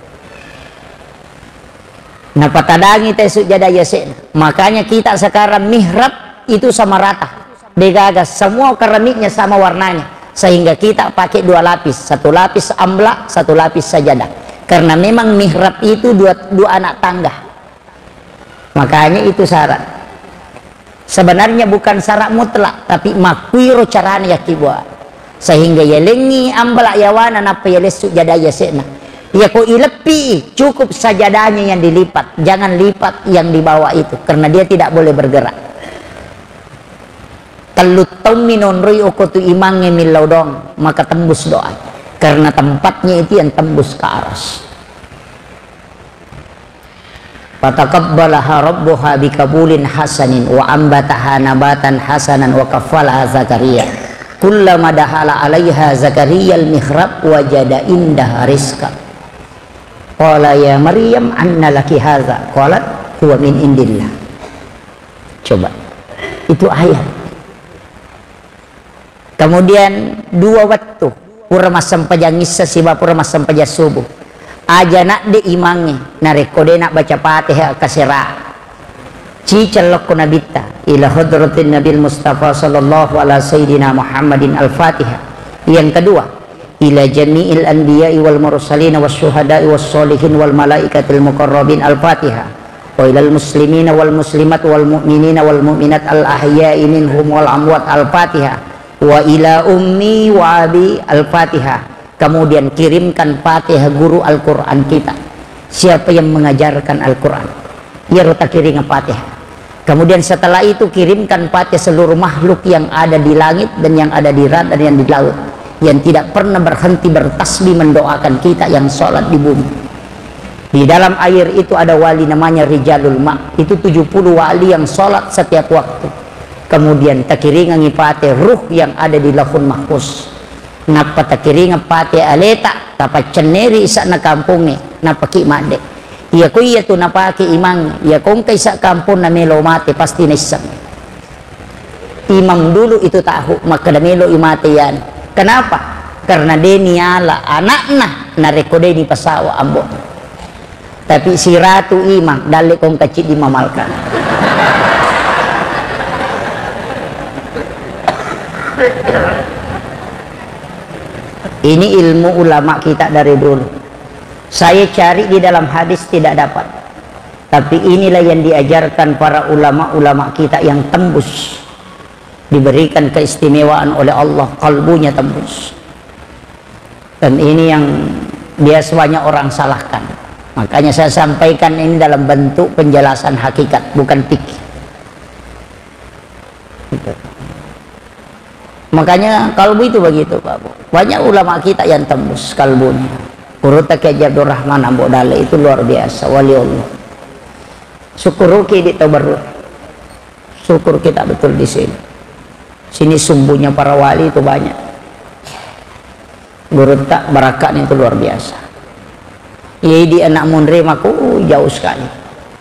Nah patadangi tesuk jada yasin. Makanya kita sekarang mihrab itu sama rata. Digagas semua keramiknya sama warnanya. Sehingga kita pakai 2 lapis. 1 lapis amblak, 1 lapis sajadah. Karena memang mihrab itu dua anak tangga. Makanya itu syarat. Sebenarnya bukan syarat mutlak, tapi makwiro caranya ya kibwa. Sehingga ya lengi ambalak yawana napa ya lesuk jadaya sena. Ya kok ilepi cukup sajadahnya yang dilipat, jangan lipat yang di bawah itu karena dia tidak boleh bergerak. Telut minon rui okotu imangnya milaudong, maka tembus doa karena tempatnya itu yang tembus ke aras. Fataqabbalaha rabbuha bikabulin hasanin wa ambataha nabatan hasanan wa kaffalaha Zakaria. Kullama dahala 'alaiha Zakaria al-mihrab wajada indaha rizqa. Qala ya Maryam anna laki hadza? Qalat huwa min indillah. Coba. Itu ayat. Kemudian 2 waktu pura masam pajangisa siba pura masam pajasubuh. Aja nak di imangi narekode nak baca Fatihah kasira cicalok nabita ila hadratin nabil Mustafa sallallahu ala sayyidina Muhammadin al-Fatihah. Yang kedua ila jami'il anbiya'i wal mursalin was syuhada'i was sholihin wal malaikatil muqarrabin al-Fatihah wa ilal muslimina wal muslimat wal mu'minina wal mu'minat al ahya'i minhum wal amwat al-Fatihah wa ila ummi wa abi al-Fatihah. Kemudian kirimkan Fatihah guru Al-Quran kita. Siapa yang mengajarkan Al-Quran? Ya rota kirim Fatihah. Kemudian setelah itu kirimkan Fatihah seluruh makhluk yang ada di langit dan yang ada di darat dan yang di laut, yang tidak pernah berhenti bertasbih mendoakan kita yang sholat di bumi. Di dalam air itu ada wali namanya Rijalul Ma. Itu 70 wali yang sholat setiap waktu. Kemudian takiringan Fatihah ruh yang ada di Lauhul Mahfuz. Napa takiringa pate aleta tapa ceneri isa na kampungnya napa ki made iya ko iya tu napa ki imang iya kong kay sa kampung na melo mate pasti na isang imam dulu itu tahu maka na melo imate yan. Kenapa? Karena dia niala anakna na rekode ni pasawa ambo tapi si ratu imang dali kong kacid dimamalkan. Ini ilmu ulama kita dari dulu. Saya cari di dalam hadis tidak dapat. Tapi inilah yang diajarkan para ulama-ulama kita yang tembus. Diberikan keistimewaan oleh Allah, kalbunya tembus. Dan ini yang biasanya orang salahkan. Makanya saya sampaikan ini dalam bentuk penjelasan hakikat, bukan fikih. Makanya kalbu itu begitu Pak Bu. Banyak ulama kita yang tembus kalbunya. Kuruta Kiai Abdul Rahman Ambo Dale itu luar biasa wali Allah. Syukur di Tabarruk. Syukur kita betul di sini. Sini sumbunya para wali itu banyak. Kuruta barakatnya itu luar biasa. Di anak munri maku jauh sekali.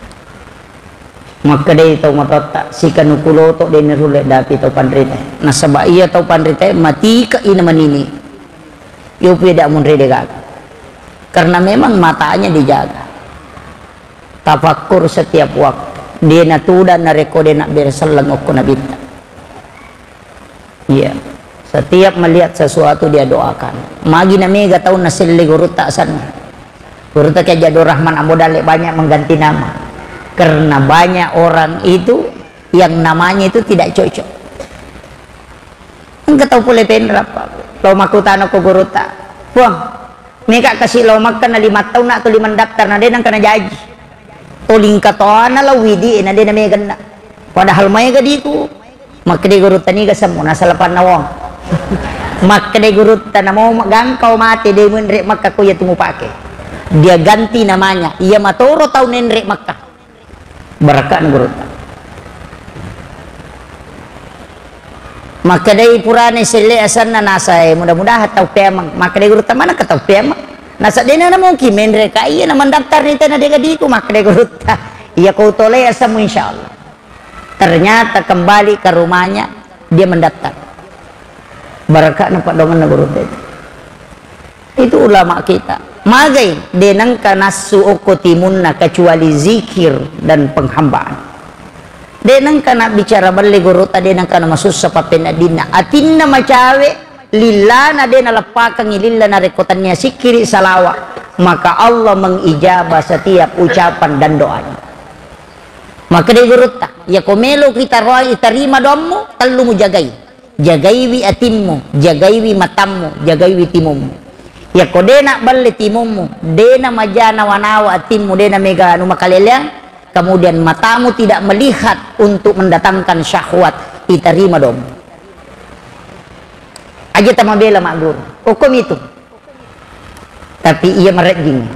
Maka dia tahu matota si kanukulo to dia nirule dapi to pandrite nasaba iya to pandrite mati ka inaman ini yo peda mun redega karena memang matanya dijaga tafakkur setiap waktu dia natuda na rekode nak berselang okko nabita iya setiap melihat sesuatu dia doakan magi na mega tahu nasilli guruta sana guruta Kiai Abdul Rahman Ambodale banyak mengganti nama karena banyak orang itu yang namanya itu tidak cocok. Enggak tahu pula penrap lo makutano ko guruta buang mereka kasih lo makan na 5 tahun atau 5 daftar na din ang kana jaji uling katoan na lawidi na din na may ganda padahal may gadi ko makde guruta ni gasam mo nasa lapan na wong makde guruta na mo gangkaw mati de mo nre makakuya tumupake dia ganti namanya iya matoro tahu nenre makka barakat guru maka dari purane sile asan na nasa mudah-mudahan tahu pemang maka dari guru mana ketahu pemang nasa dina na mungkin menre kaya na mandaftar nita na dega diku maka dari guru ia kau toleh semua insyaallah. Ternyata kembali ke rumahnya, dia mendaftar. Barakah nampak dongan guru itu ulama kita. Magai denangka nasu okotimunna kecuali zikir dan penghambaan. Denangka nak bicara balik guru tadi denangka nama susah papena dina. Atinna macawe lillana dena lepakan lillana rekotannya sikiri salawat. Maka Allah mengijabah setiap ucapan dan doanya. Maka dia gurutta ya komelo kita roai terima doamu telu mu jagai wi atimmu, jagai wi matammu, jagai wi timummu. Ya ko dena balle timummu, dena majana wanawa atimmu, dena mega anu makaleleang, kemudian matamu tidak melihat untuk mendatangkan syahwat, diterima doamu. Aja tamabela mak guru hukum itu, tapi ia merejing.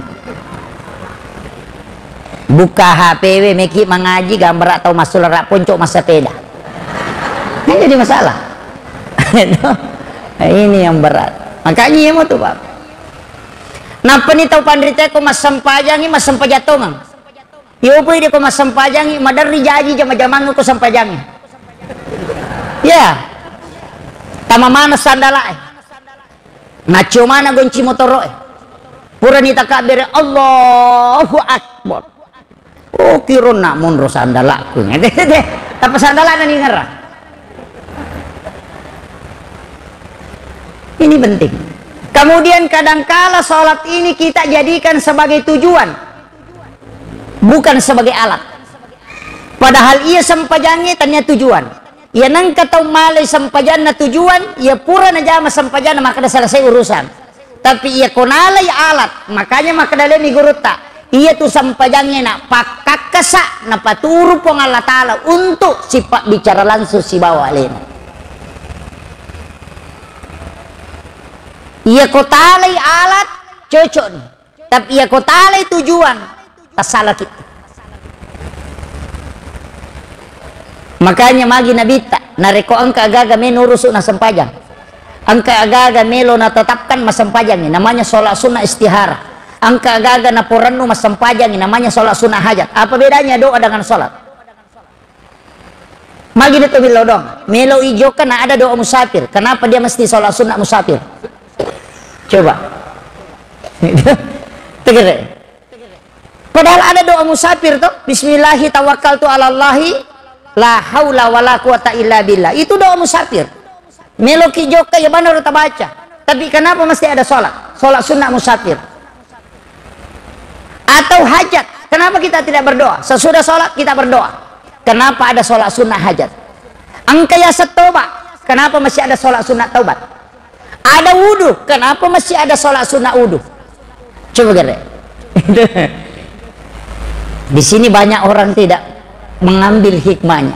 Buka HPW meki mengaji gambar atau masuk lerak poncok masa sepeda. Ini jadi masalah. Ini yang berat. Makanya ya mau tuh Pak. Napa nih tahu pandrita ko mas sampajangi mas sampajatongang. Yo po dia ko mas sampajangi madari jaji jama-jaman ko sampajangi. Ya. Tama mana sandala. Nacho mana gonci motoro. Pura ni takabir Allahu Akbar. Oh kira nak munro sandalaku tapi sandalak nani ngerah. Ini penting. Kemudian kadangkala sholat ini kita jadikan sebagai tujuan, bukan sebagai alat. Padahal ia sempajannya tanya tujuan. Ia nang katau malai sempajanna tujuan, ia pura najama sempajanna maka dah selesai urusan. Tapi ia konalai alat, makanya maka dalam gurutta. Ia tu sampajangnya nak pakak kesak nak paturu pong Allah Ta'ala untuk sifat bicara langsung si bawa lena. Ia kotalai alat cocok nih, tapi ia kotalai tujuan tak salah kita. Makanya magi nabi tak nareko angka agaga menurusuk na sampajang, angka agaga melo na tetapkan mas sampajang namanya sholat sunnah istihara. Angka gaga na poranu mas sampajang namanya sholat sunnah hajat. Apa bedanya doa dengan sholat? Magi itu bilo dong. Melo ijo kan ada doa musafir. Kenapa dia mesti sholat sunnah musafir? Coba. Tegere. Padahal ada doa musafir tuh. Bismillahi tawakkaltu ala Allahi la haula wala quwata illa billah. Itu doa musafir. Melo ijo kan ya benar kita baca. Tapi kenapa mesti ada sholat? Sholat sunnah musafir. Atau hajat, kenapa kita tidak berdoa? Sesudah sholat kita berdoa. Kenapa ada sholat sunnah hajat? Angkaya setobat, kenapa masih ada sholat sunnah taubat? Ada wudhu, kenapa masih ada sholat sunnah wudhu? Coba gere. Di sini banyak orang tidak mengambil hikmahnya.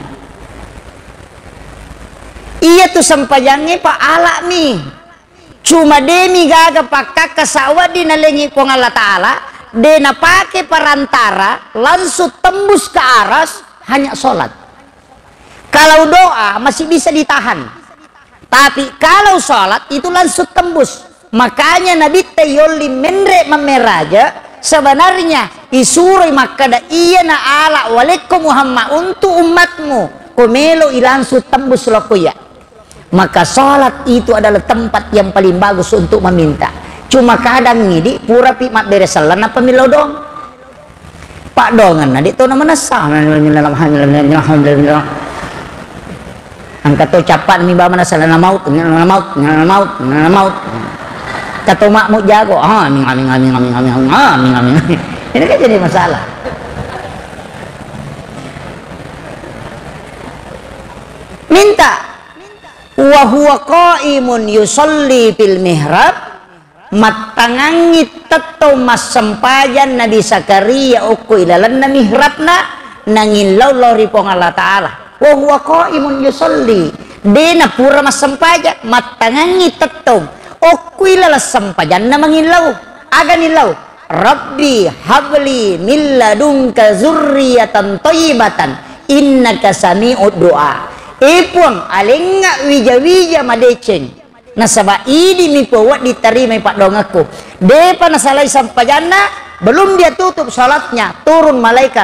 Iya tuh sampajangnya pak ala nih. Cuma demi gaga pakak kesawat dinalengi pong Allah Ta'ala. Dena pakai perantara langsung tembus ke aras hanya sholat. Kalau doa masih bisa ditahan, tapi kalau sholat itu langsung tembus. Makanya Nabi Tayoli menre memeraja sebenarnya isuri makada iya na ala walaikum Muhammad untuk umatmu komelo langsung tembus lokuya. Maka sholat itu adalah tempat yang paling bagus untuk meminta. Cuma kadang ngidi pura pi mat beres salan apa milo dong pak dongan adik tu nama nasah angkat tu capat mi bawa nasah nama maut kata makmu jago amin ini kan jadi masalah. Minta wa huwa qaimun yusalli fil mihrab matangangi teto mas sempajan Nabi Zakaria uku ilalan na mihrabna nangilaw lori pong Allah Ta'ala wa huwa qaimun yusalli dena pura mas sempajan matangangi teto uku ilalan sempajan na mangilaw aganilaw Rabbi habli min ladunka zurriyatan thayyibatan innaka sami'ud du'a ipun alinga wija-wija madeceng nasaba ini mi pewat diterima pak dongaku depa nasalai sampajana belum dia tutup salatnya turun malaikat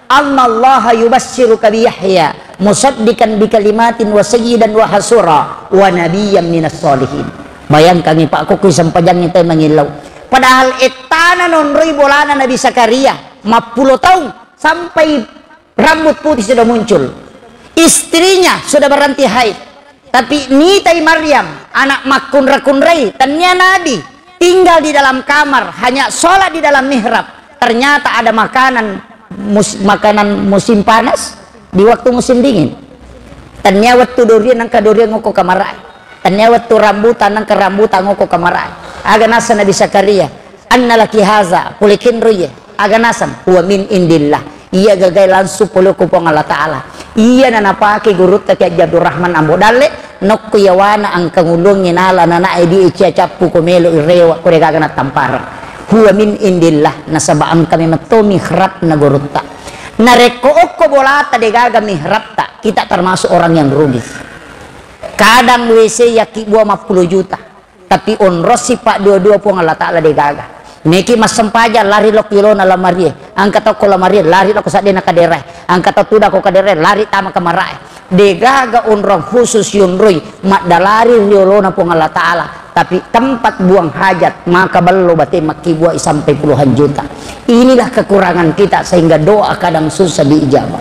Annallaha yubassiruka bi Yahya musaddiqan bi kalimatin wa sayyidan wa hasura wa nabiyyan minas solihin. Bayangkan ni Pak Kuku sampajang itu mengilau. Padahal etana nonroi bolana Nabi Zakaria 50 tahun sampai rambut putih sudah muncul. Istrinya sudah berhenti haid. Tapi nitai Maryam anak makun rakunrai tanya Nabi tinggal di dalam kamar, hanya sholat di dalam mihrab. Ternyata ada makanan musim panas di waktu musim dingin. Tanya waktu durian nang kadurian ngoko kamarai. Tanya waktu rambutan nang kerambutan ngoko kamarai. Aga nasa Nabi Zakaria annalaki haza pulikin ruye. Aga nasan huwa min indillah. Iya gagai langsung puluku pong Allah Ta'ala. Iya na napaki gurut kaya Abdul Rahman ambo dale nokku yawana ang kangulong nala na naidi icacapu kumelo irewa kurega na tampar. Huwa min indillah nasabaan kami mato mihrab na gurutta. Nareko ko bolata de gaga mihrab ta. Kita termasuk orang yang rugi. Kadang WC yaki buah 50 juta. Tapi onrosi pak dua-dua pong Allah Ta'ala de gaga. Meki mas sempaja lari lo kilo na lamarie, angkat ko lamarie lari lo sa dena kadere, angkat tuda ko kadere lari tama kamarai. Degaga unrong khusus yunrui mak dalari riolo na pong Allah Ta'ala. Tapi tempat buang hajat maka bello bate maki buah sampai puluhan juta. Inilah kekurangan kita sehingga doa kadang susah diijabah.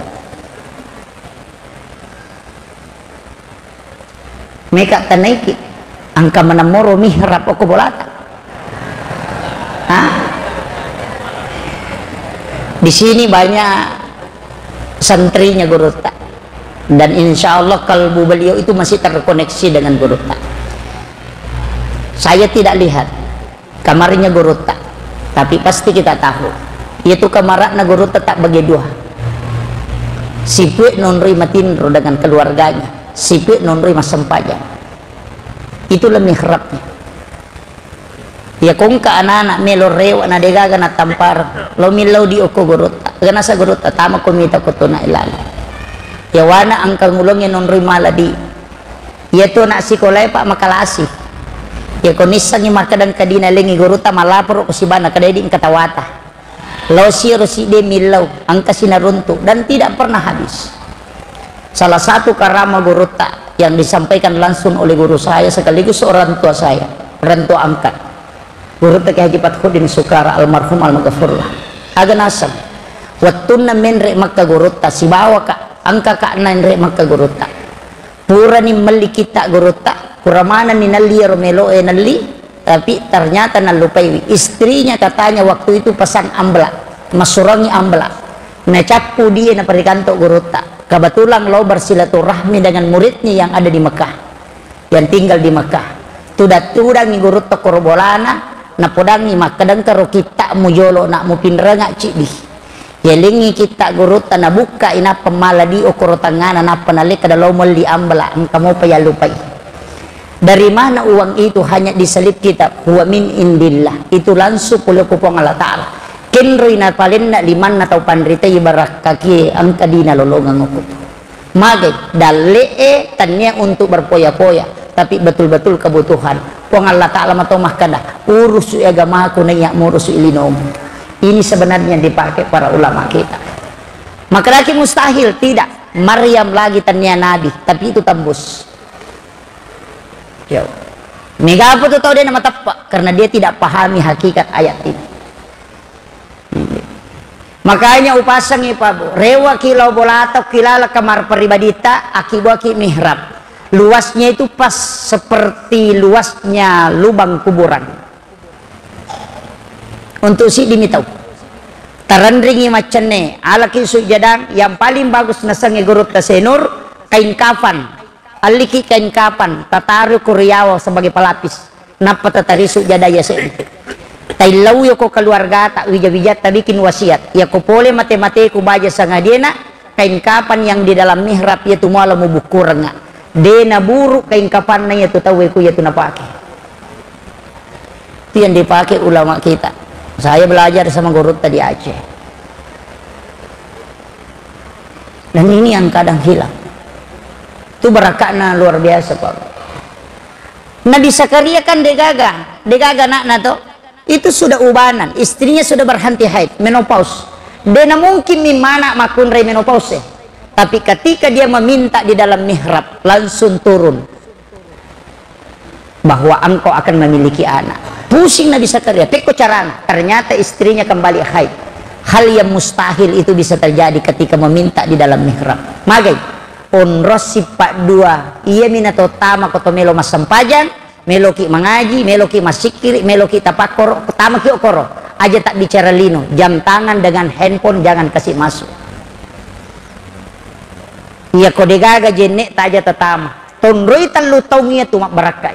Meka tanaiki angka manamoro mihrab ko bolata. Di sini banyak santrinya Guru Tak, dan insya Allah kalbu beliau itu masih terkoneksi dengan Guru Tak. Saya tidak lihat kamarnya Guru Tak, tapi pasti kita tahu yaitu kamaratna Guru Tak bagi dua. Sipik nonri matinro dengan keluarganya, sipik nonri masempajang. Itulah mihrabnya. Ya kung ka anak melo rewa na degaga na tampar lo milaw di oko gurota gana sa gurota tama kumita ko to na ilala ya wana ang kangulong non rimala di ya to na sikolay pa makalasi ya kunisan ni makadang kadina lengi gurota malapor ko si bana kadai din katawata lo si de milaw ang kasinarunto dan tidak pernah habis. Salah satu karama gurota yang disampaikan langsung oleh guru saya sekaligus orang tua saya, orang tua angkat Guru tak Haji Fathudin Sukara almarhum al-maghfurlah agan asam wattuna men re makka gurutta sibawa ka angka ka nan re makka gurutta pura ni mali kita gurutta kuramana ni nalli romelo nalli tapi ternyata nalupai istrinya katanya waktu itu pasang ambla masurangi ambla nacapu dia na perikanto gurutta kebetulan lo bersilaturahmi dengan muridnya yang ada di Mekah yang tinggal di Mekah tudat-tudat ni gurutta korbolana na podangi makadang karo kita mujolo nak mu pinranga cidi yelingi kita guruta na buka ina pemaladi o korotangana na panalik kadalaw mali ambala ang kamu payalupai. Dari mana uang itu hanya diselip kita huwa min indillah itu langsung pulo kupong Allah Ta'ala kenroy na palin na liman na tau pandrita ibarak kaki ang kadina lolongang ukut magay dalee tanya untuk berpoya-poya tapi betul-betul kebutuhan pong Allah Ta'ala matomah kada urus agama aku nayak murus ilinom. Ini sebenarnya dipakai para ulama kita. Maka lagi mustahil tidak Maryam lagi tanya Nabi tapi itu tembus yo mega apa tuh tahu dia nama tepat karena dia tidak pahami hakikat ayat ini. Makanya upasang ipabu rewa kilau bolatok kilala kamar peribadita akibaki mihrab luasnya itu pas seperti luasnya lubang kuburan untuk si dimitau tarandringi macane ala kisu jadang yang paling bagus nasangi gurut tasenur kain kafan aliki kain kafan tataru kuriawa sebagai pelapis napa tatarisu jadaya seitu tailau yo ko keluarga tak wija-wija bikin wasiat ya ko pole mate-mate ku baja sangadiena kain kafan yang di dalam mihrab yaitu mala mubukuranga dena buruk kain kafan na yaitu tahu ku yaitu napake itu yang dipakai ulama kita. Saya belajar sama guru tadi Aceh dan ini yang kadang hilang itu berakakna luar biasa Pak. Nabi Zakaria kan degaga nak nato itu sudah ubanan istrinya sudah berhenti haid menopause Dena mungkin mimana makun re menopause, tapi ketika dia meminta di dalam mihrab langsung turun bahwa engkau akan memiliki anak. Pusing Nabi Zakaria, peko carana. Ternyata istrinya kembali haid. Hal yang mustahil itu bisa terjadi ketika meminta di dalam mihrab. Magai onros sipak dua iya minato tama koto melo masampajan, meloki mengaji, meloki masikiri, meloki tapakoro, pertama ki okoro aja tak bicara lino, jam tangan dengan handphone jangan kasih masuk. Iya kode gaga jenek tak aja tetama tonroi talu taungnya tumak beraka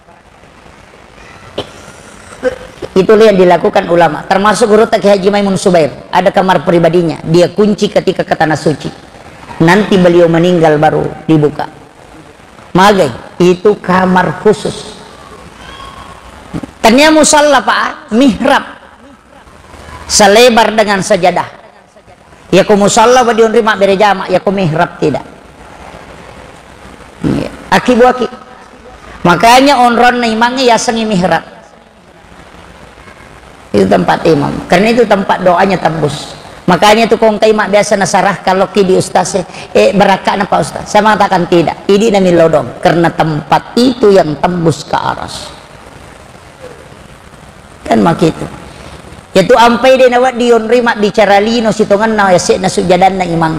Itulah yang dilakukan ulama, termasuk guru tak Haji Maimun Subair. Ada kamar pribadinya, dia kunci ketika ke tanah suci. Nanti beliau meninggal baru dibuka. Magai itu kamar khusus. Tanya musalla pak, mihrab selebar dengan sajadah. Ya ku musalla wa diun rima berjamaah, ya ku mihrab tidak. Aki. Makanya onron na imangnya yasangi mihrab. Itu tempat imam, karena itu tempat doanya tembus. Makanya itu kong kaimak biasa nasarah kalau ki di ustaz berakak na pak ustaz. Saya mengatakan tidak, ini nami lodong, karena tempat itu yang tembus ke aras. Kan mak itu. Yaitu ampai dia nawat dion rimak bicara lino sitongan na yasik na sujadan na imang.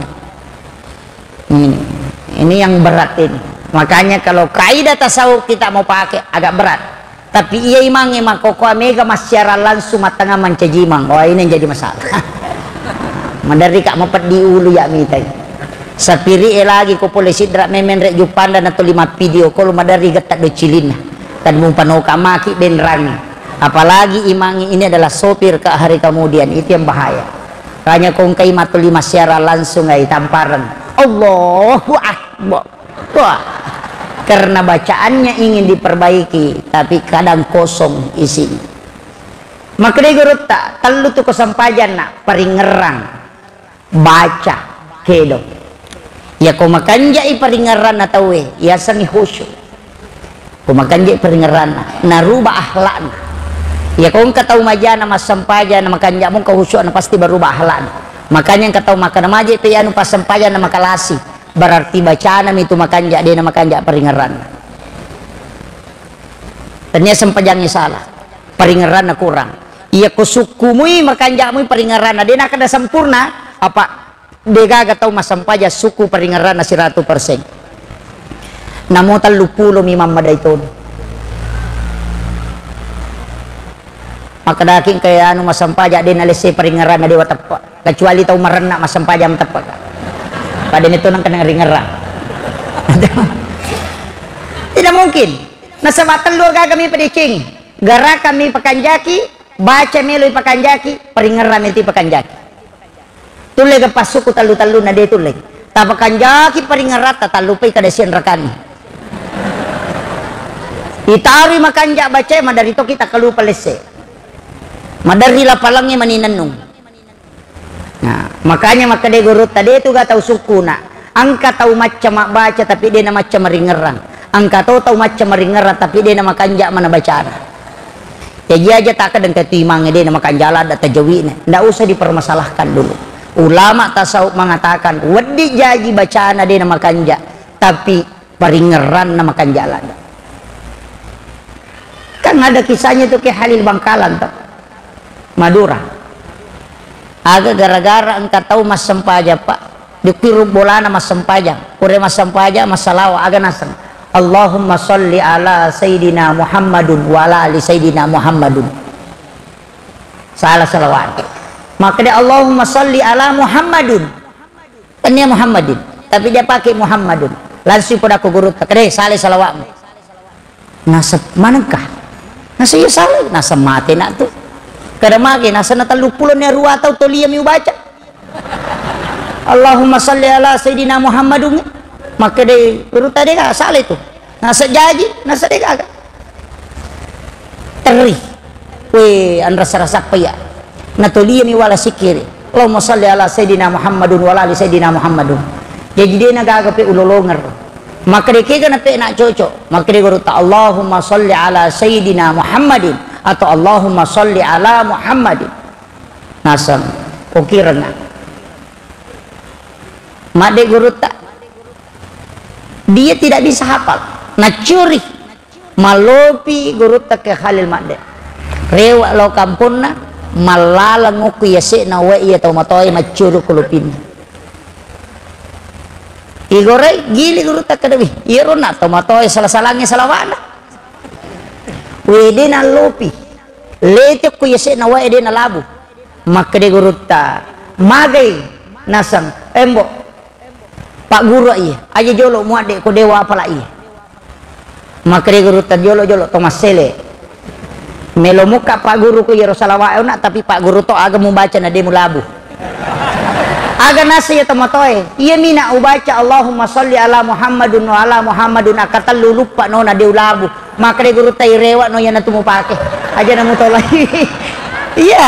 Ini yang berat ini. Makanya kalau kaidah tasawuf kita mau pakai agak berat. Tapi iya imang koko mega masyara langsung matanga mancajimang. Oh ini yang jadi masalah. Mandari kak mepet di ulu ya mitai. Sapiri lagi ko polisi drak memen rek jupanda na to 5 video ko madari gatak do cilin. Tan mumpanoka maki ben rangi. Apalagi imangi ini adalah sopir ke hari kemudian, itu yang bahaya. Hanya kong kai matu 5 syara langsung ay tamparan. Allahu akbar. Wah. Karena bacaannya ingin diperbaiki tapi kadang kosong isinya. Maka dia gurut tak telu tu kesampajan nak peringerang baca kedo ya ko makanjai peringeran atau ya sangi khusyuk ko makanjai peringeran naruba akhlak ya ko katau majana mas sampajan makanja mong khusyuk na pasti berubah akhlak. Makanya yang katau makan maje pe anu pas sampajan na makalasi berarti bacaan itu makanjak dia nama makanjak peringeran. Ternyata sempajangnya salah, peringeran kurang. Iya kusukumui makanjakmu peringeran dia nak ada sempurna apa dega tahu mas sempaja suku peringeran 100%. Namo talupulo mimam madaitun. Maka daking kaya anu mas sempaja dia nalisi peringeran dia watepak. Kecuali tahu merenak mas sempaja tepak. Pada itu nang kena ringerang. Tidak mungkin. Nasabatan luar kami pedicing. Gara kami pakanjaki, baca meloi pakanjaki, peringeran itu pakanjaki. Tule ke pasuku talu-talu na de tule. Ta pakanjaki peringerat ta talupai kada sian rakani. Itari makanjak baca madari to kita kalupa lese. Madari la palangnya maninanung. Nah, makanya maka dia gurut tadi itu gak tahu suku nak. Angka tahu macam mak baca tapi dia nama macam meringerang. Angka tahu macam meringerang tapi dia nama kanjak mana bacaan. Ya dia aja tak kadang ketimangnya dia nama kanjala ada tajawidnya. Ndak usah dipermasalahkan dulu. Ulama tasawuf mengatakan wedi jaji bacaan dia nama kanjak tapi peringeran nama kanjala. Kan ada kisahnya itu ke Halil Bangkalan tuh. Madura. Agak gara-gara engkau tahu mas sempaja pak dikiru bolana mas sempaja kure mas sempaja mas salawa agak nasang Allahumma sholli ala Sayyidina Muhammadun wa ala ali Sayyidina Muhammadun salah salawat maka dia Allahumma sholli ala Muhammadun tanya Muhammadin tapi dia pakai Muhammadun langsung pada aku gurut kade salah salawatmu nasab manakah nasab ya salah nasab mati nak tuh kada magi nasa na 30 ni ruwa taw toliya mi baca Allahumma salli ala Sayyidina Muhammadun maka de uruta de ka salah itu nasa jaji nasa de ka teri we an rasa-rasa paya na toliya mi wala sikiri Allahumma salli ala Sayyidina Muhammadun wala ali Sayyidina Muhammadun jadi dia nagagapi ulolongar maka de kega na pe nak cocok maka de uruta Allahumma salli ala Sayyidina Muhammadin atau Allahumma sholli ala Muhammadin nasam Ukira na. Made guru tak. Dia tidak bisa hafal. Nacuri. Malopi guru tak ke Khalil Made. Rewa lo kampuna malala ngoku yase na wa iya tau matoy macuru kulupin. Igore gili guru tak kadawi. Iro na tau matoy salah-salangnya salawana. Wede na lopi. Lete ku yase na wa ede na labu. Maka de guru ta magai nasang embo. Pak guru iya, aja jolo muade ko dewa apala iya. Maka de guru ta jolo Thomas Sele. Melo muka Pak guru ko yero salawa na tapi Pak guru to aga membaca na demu labu. Aga nasi ya tomatoy. Iya mina ubaca Allahumma sholli ala Muhammadun wa ala Muhammadun akatal lupa no na deu labu. Maka de guru ta irewa no yana tumu pake. Aja na mutolai. Iya.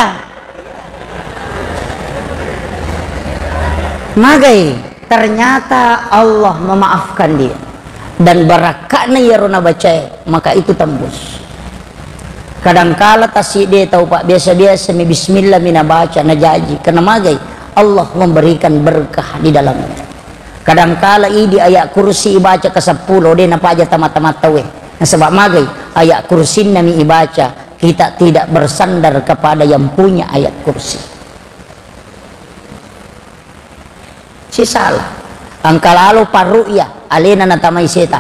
Magai ternyata Allah memaafkan dia dan barakatnya ya rona baca maka itu tembus. Kadangkala tasik dia tahu pak biasa-biasa bismillah mina baca najaji karena magai Allah memberikan berkah di dalamnya. Kadangkala di ayat kursi ibaca ke 10 dia napa aja tamat-tamat tawe. Nah, sebab magai ayat kursi nami ibaca kita tidak bersandar kepada yang punya ayat kursi. Si salah angka lalu paruya alena natamai setan.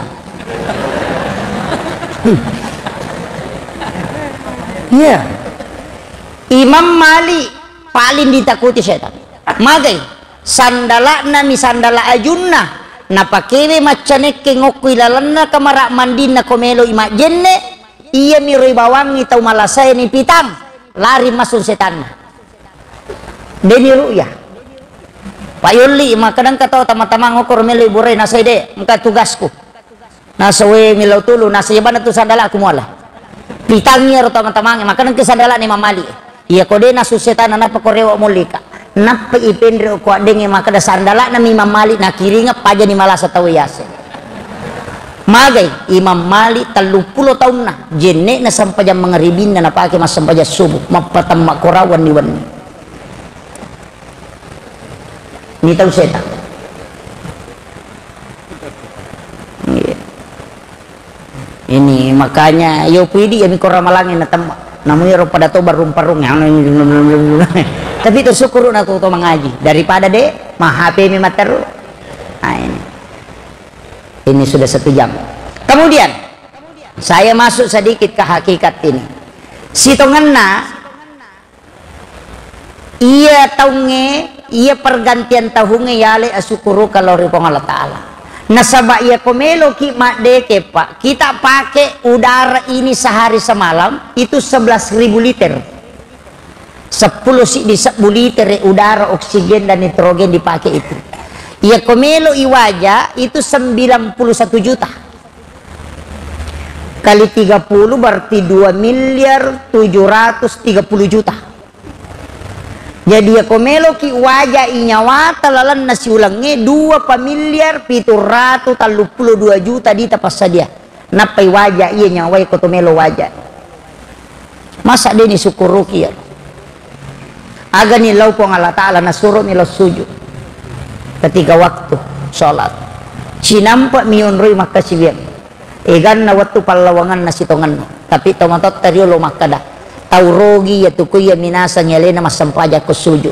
Iya. Imam Malik paling ditakuti setan. Magai sandala nami sandala ajunna napakewe macaneke ngokui lalanna kamara mandina komelo ima jenne iya miroi bawangi tau malasai ni pitang lari masuk setan. Deni ruya. Pak Yuli makadang kata tama-tama ngokor melu ibu rey nasa ide muka tugasku nasa we milau tulu nasa yabana tu sandala aku muala pitangnya tama-tama makadang ke sandala ni mamali iya kode nasu setan napa korewa mulika napa ipendre ko adenge makada sandala na mi mamali na kiringa paja ni malasa tahu yase magai Imam Malik 30 tahun na jenne na sampaja mengeribin na napake mas sampaja subuh mapatam makorawan ni wani. Ini tahu setan. Ini makanya yo pidi ya mikor ramalangin na tamba. Namun ya pada to barum-parung tapi itu syukur na to mengaji daripada de mah HP mi materu. Nah ini sudah 1 jam. Kemudian saya masuk sedikit ke hakikat ini. Sitonganna iya taunge iya pergantian tahunnya yale asyukuru kalau ripong Allah Ta'ala nasabak iya komelo ki makdeke pak kita pakai udara ini sehari semalam itu 11.000 liter 10 di 10 liter udara oksigen dan nitrogen dipakai itu iya komelo iwaja itu 91 juta kali 30 berarti 2.730 juta. Jadi ya komelo ki wajah inyawa talalan nasi ulangnya 2.732 juta di tapas sadia. Napai wajah iya nyawa ko tomelo wajah. Masa dia ni syukuruki ya. Aga ni lau pong Allah Ta'ala nasuruh ni lau sujud. Ketika waktu sholat. Sinampak miyon roy makasibyan. Egan na waktu palawangan nasitongan. Tapi tomatot tario lo makada. Taurogi ya tukuya minasang yalena masampaja ko sujud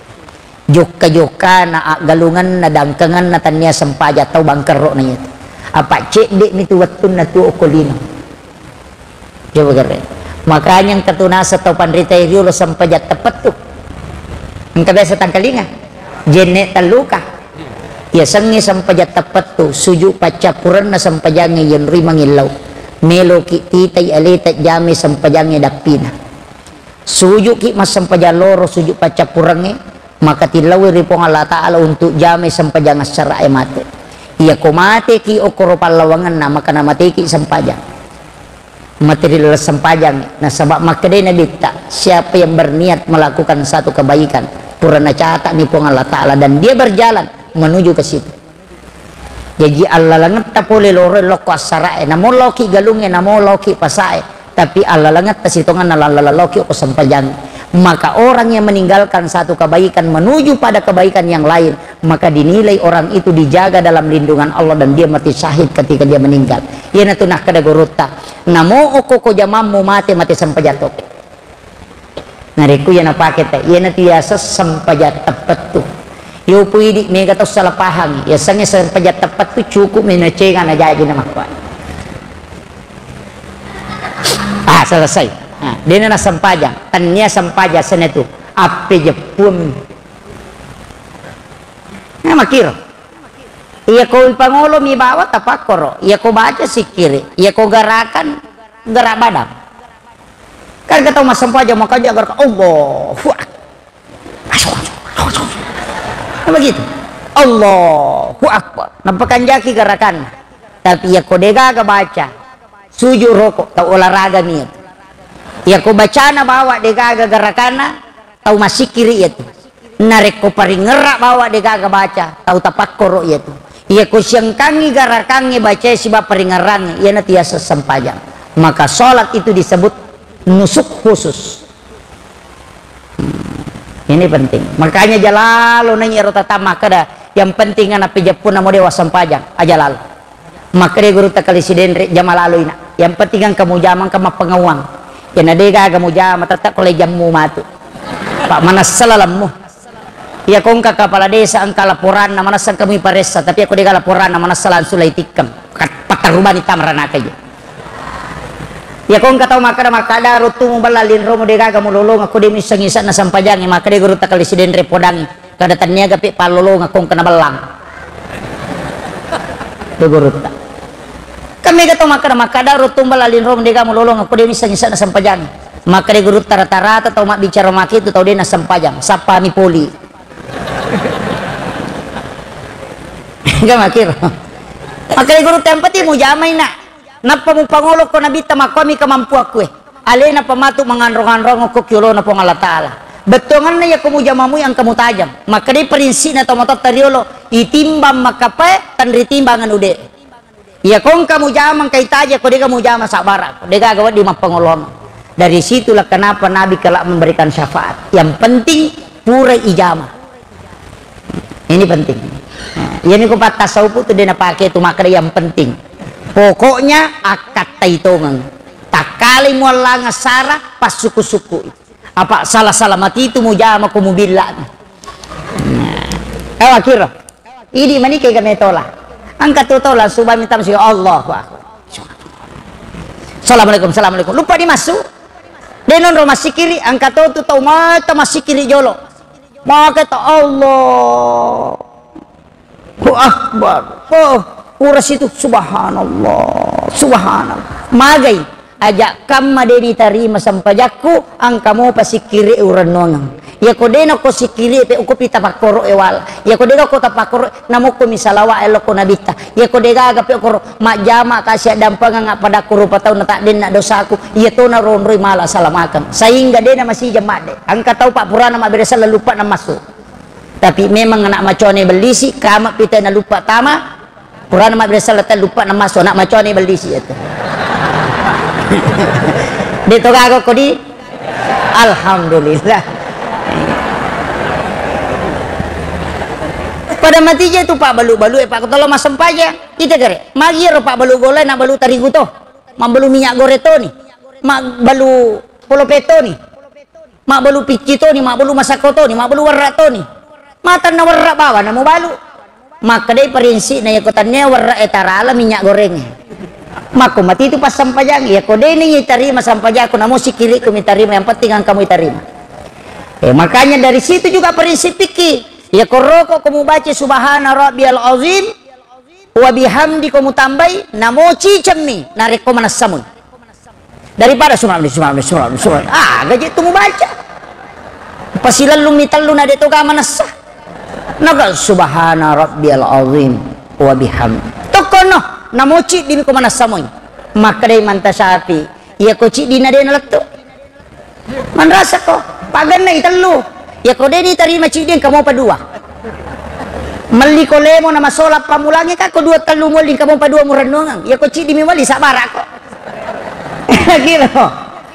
joka na galungan na dangkangan na tanya sampaja tau bangkero na yun apa cek dek mitu watun na tu okolino coba keren makanya yang katunasa tau pandrita iriulo sampaja tepat tuh ang kabesa tangkalinga jene taluka ya sangi sampaja tepat tuh sujud pacapuran na sampaja ngayon rimangilaw melo ki titay alita jami sampajangnya dapina sujud ki mas sampaja loro sujud pacapurange maka tilawi ripong Allah Ta'ala untuk jami sampajang secara mate iya ko mate ki okoro palawangan na maka na mate ki sampajang material sampajang na sabab makade na dikta siapa yang berniat melakukan satu kebaikan purana catat ni pong Allah Ta'ala dan dia berjalan menuju ke situ. Jadi Allah langat ta pole loro loko asarae namo loki galungnya namo loki pasae tapi Allah langat ta sitongan na loki ko sampajang Maka orang yang meninggalkan satu kebaikan menuju pada kebaikan yang lain, maka dinilai orang itu dijaga dalam lindungan Allah dan dia mati syahid ketika dia meninggal. Yana tunah kada gorota namo okoko jamammu mati sampajato. Nariku yana paket yana tiasa sampajat tepat tuh. Yo puidi mega to salah paham. Ya sange sampajat tepat tuh cukup menacengan aja nama kuat. Selesai. Nah, dia na sampaja, tanya sampaja sana tu, apa je pun. Nah, makir. Iya kau pangulo mi bawa tapakoro, iya kau baca sikiri, iya kau gerakan gerak badan. Kan kata mas sampaja makanya agar Allah, nah, begitu. Allahu Akbar. Nampakan jaki gerakan, tapi iya kau dega baca, sujud rokok, tau olahraga niat. Ya ko baca na bawa de gaga garakana tau masih kiri itu narek ko paring ngerak bawa de gaga baca tau tapak koro itu ya ko siang kangi garakangi baca si ba paring ngerang ya na tiasa sampajang. Maka sholat itu disebut nusuk khusus. Ini penting, makanya jalalo nanya rota tamak kada yang penting anak pejapun namo dewa sampajang aja lalu maka de guru takali sidendre jama lalu ina yang penting kan kamu jamang kama pengawang. Ya nadega kamu jama tetap oleh jammu matu pak mana salalammu ya kongka kepala desa angka laporan nama nasan kami paresa tapi aku dega laporan nama nasalan sulai tikam patarubani tamrana kaje ya kongka tahu makada rutu balalin romo dega kamu lolong aku demi sengisa na sampajangi maka de guru takali siden repodangi kada tanya gapi palolong aku kena belang de guru tak kami kata makada rutumbal alin rom dega mulolong aku dia bisa nyisa sampajang maka dia guru rata-rata tau mak bicara mak itu tau dia na sampajang sapa mi poli enggak makir maka dia guru tempat mu jamai nak napa mu pangolok ko nabita makomi kemampu aku alena pamatu mengandrong-androng ko kyolo na po Allah taala betongan na ya kamu jamamu yang kamu tajam maka dia prinsip na tomatot tariolo itimbang makape tan ritimbangan ude. Ya kong kamu jamang kait aja, kau dega kamu jamang sabar, dega gawat di mapangolong. Dari situlah kenapa Nabi kelak memberikan syafaat. Yang penting pura ijamah. Ini penting. Nah, ini kau patah tasawuf tu dia nak pakai tu maka yang penting. Pokoknya akad taitongan. Tak kali mualla ngasara pas suku-suku. Apa salah-salah mati itu mu jamah kau mu bila. Nah, akhirnya ini mani kayak kami tolak. Angkat tutolah subhan minta masih Allah. Assalamualaikum, assalamualaikum. Lupa dimasuk. Denon rumah sikiri angkat tutu tau mata masih kiri jolo. Maka ta Allah. Akbar. Oh, uras itu subhanallah. Subhanallah. Magai ajak kamma dedi tarima sampajaku angkamu pasikiri uranongang. Ya ko deno ko sikili pe ko pita pakoro ewal ya ko dega ko tapakoro namo ko misalawa elo ko nabita ya ko dega ga pe ko majama kasya dampang nga pada ko rupa taw na ta din na dosaku ya to na ronroy mala salamakan sehingga dena masih jemade angka taw pak purana maberesa lupa na masuk tapi memang anak macone belisi kama pita na lupa tama purana maberesa lupa na masuk anak macone belisi itu dito gago ko di alhamdulillah. Pada matinya itu pak balu pak kalau masam paja kita kere magir pak balu golai nak balu tarigu to mak balu minyak goreto ni mak balu polopeto ni mak balu picito ni mak balu masakoto ni mak balu warrato ni mata na warra bawa na mo balu maka dai prinsip na yakotannya warra etarala minyak gorengnya mako mati itu pas sampajang ya ko dai ni tarima sampajang ko namo sikili ko mitarima yang penting ang kamu tarima makanya dari situ juga prinsip fikih. Ya koroko kamu baca subhana rabbiyal azim wa bihamdi kamu tambai namoci cemmi narik ko manasamun daripada subhanallah gaji itu mu baca pasilan lumital lu nade to ka manasa naga subhana rabbiyal azim wa bihamdi tokono namoci di ko manasamun maka dai mantasapi ya ko ci di nade nalakto man rasa ko pagan na italo ya ko deni tarima cidin kamu padua mali ko lemo na masolap pamulangi ka ko dua telu muli kamu padua muranongang ya ko cidi mi mali sabara ko gitu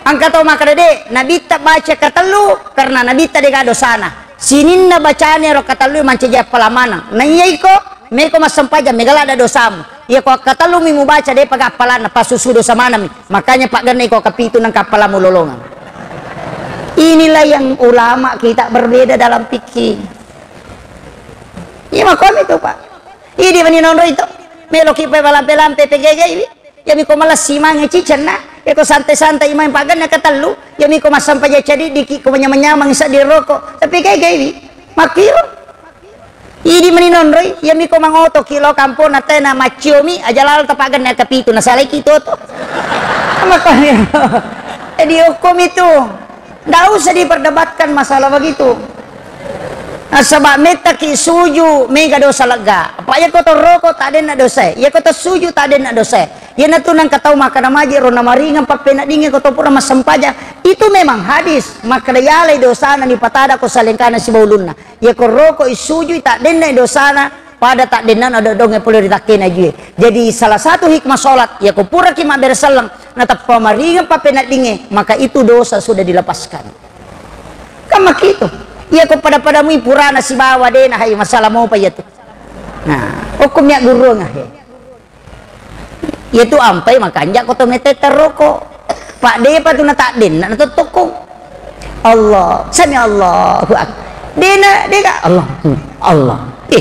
angka tahu maka dede nabi tak baca katelu karena nabi tak dega dosana sinin na bacane ro katelu manceja palamanang na iya iko meko masampaja megala ada dosamu ya ko katelu mi mu baca de pagapalan pasusu dosa mana mi makanya pak gane ko kapitu nang kapalamu lolongan. Inilah yang ulama kita berbeda dalam fikih. Iya makom itu pak ini meninondo itu meloki pe balampe-lampe PGG ini ya miko malas simang cicen na ya ko santai-santai main pagan na katelu ya miko masampai jadi diki ko menyamang sa di rokok tapi kayak gini makiro ini meninondo ya miko mangoto kilo kampung na tena maciomi aja lalu tapagan na kapitu na salai kito to makanya di hukum itu nggak usah diperdebatkan masalah begitu. Nah, sebab meta ki suju mega dosa lega. Apa ya kotor rokok tak ada nak dosa. Ya kotor suju tak ada nak dosa. Ya natu nang katau makan maji rona maringan papena dingin kotor pura masam paja. Itu memang hadis. Maka dayalai dosa na ni patada ko salengkana si baulunna. Ya ko rokok isuju tak ada nak dosa na pada tak denan ada dong yang perlu ditakin aja. Jadi salah satu hikmah solat ya ko pura ki mak berselang natap pamaringan papena dingin maka itu dosa sudah dilepaskan. Kan gitu. Iya ko pada mu purana si bawa deh nah masalah mau apa ya tuh nah hukumnya guru ngah ya itu ampai makanya ko to mete teroko pak de pa tu na tak den na to toko Allah sami Allahu akbar dena dega Allah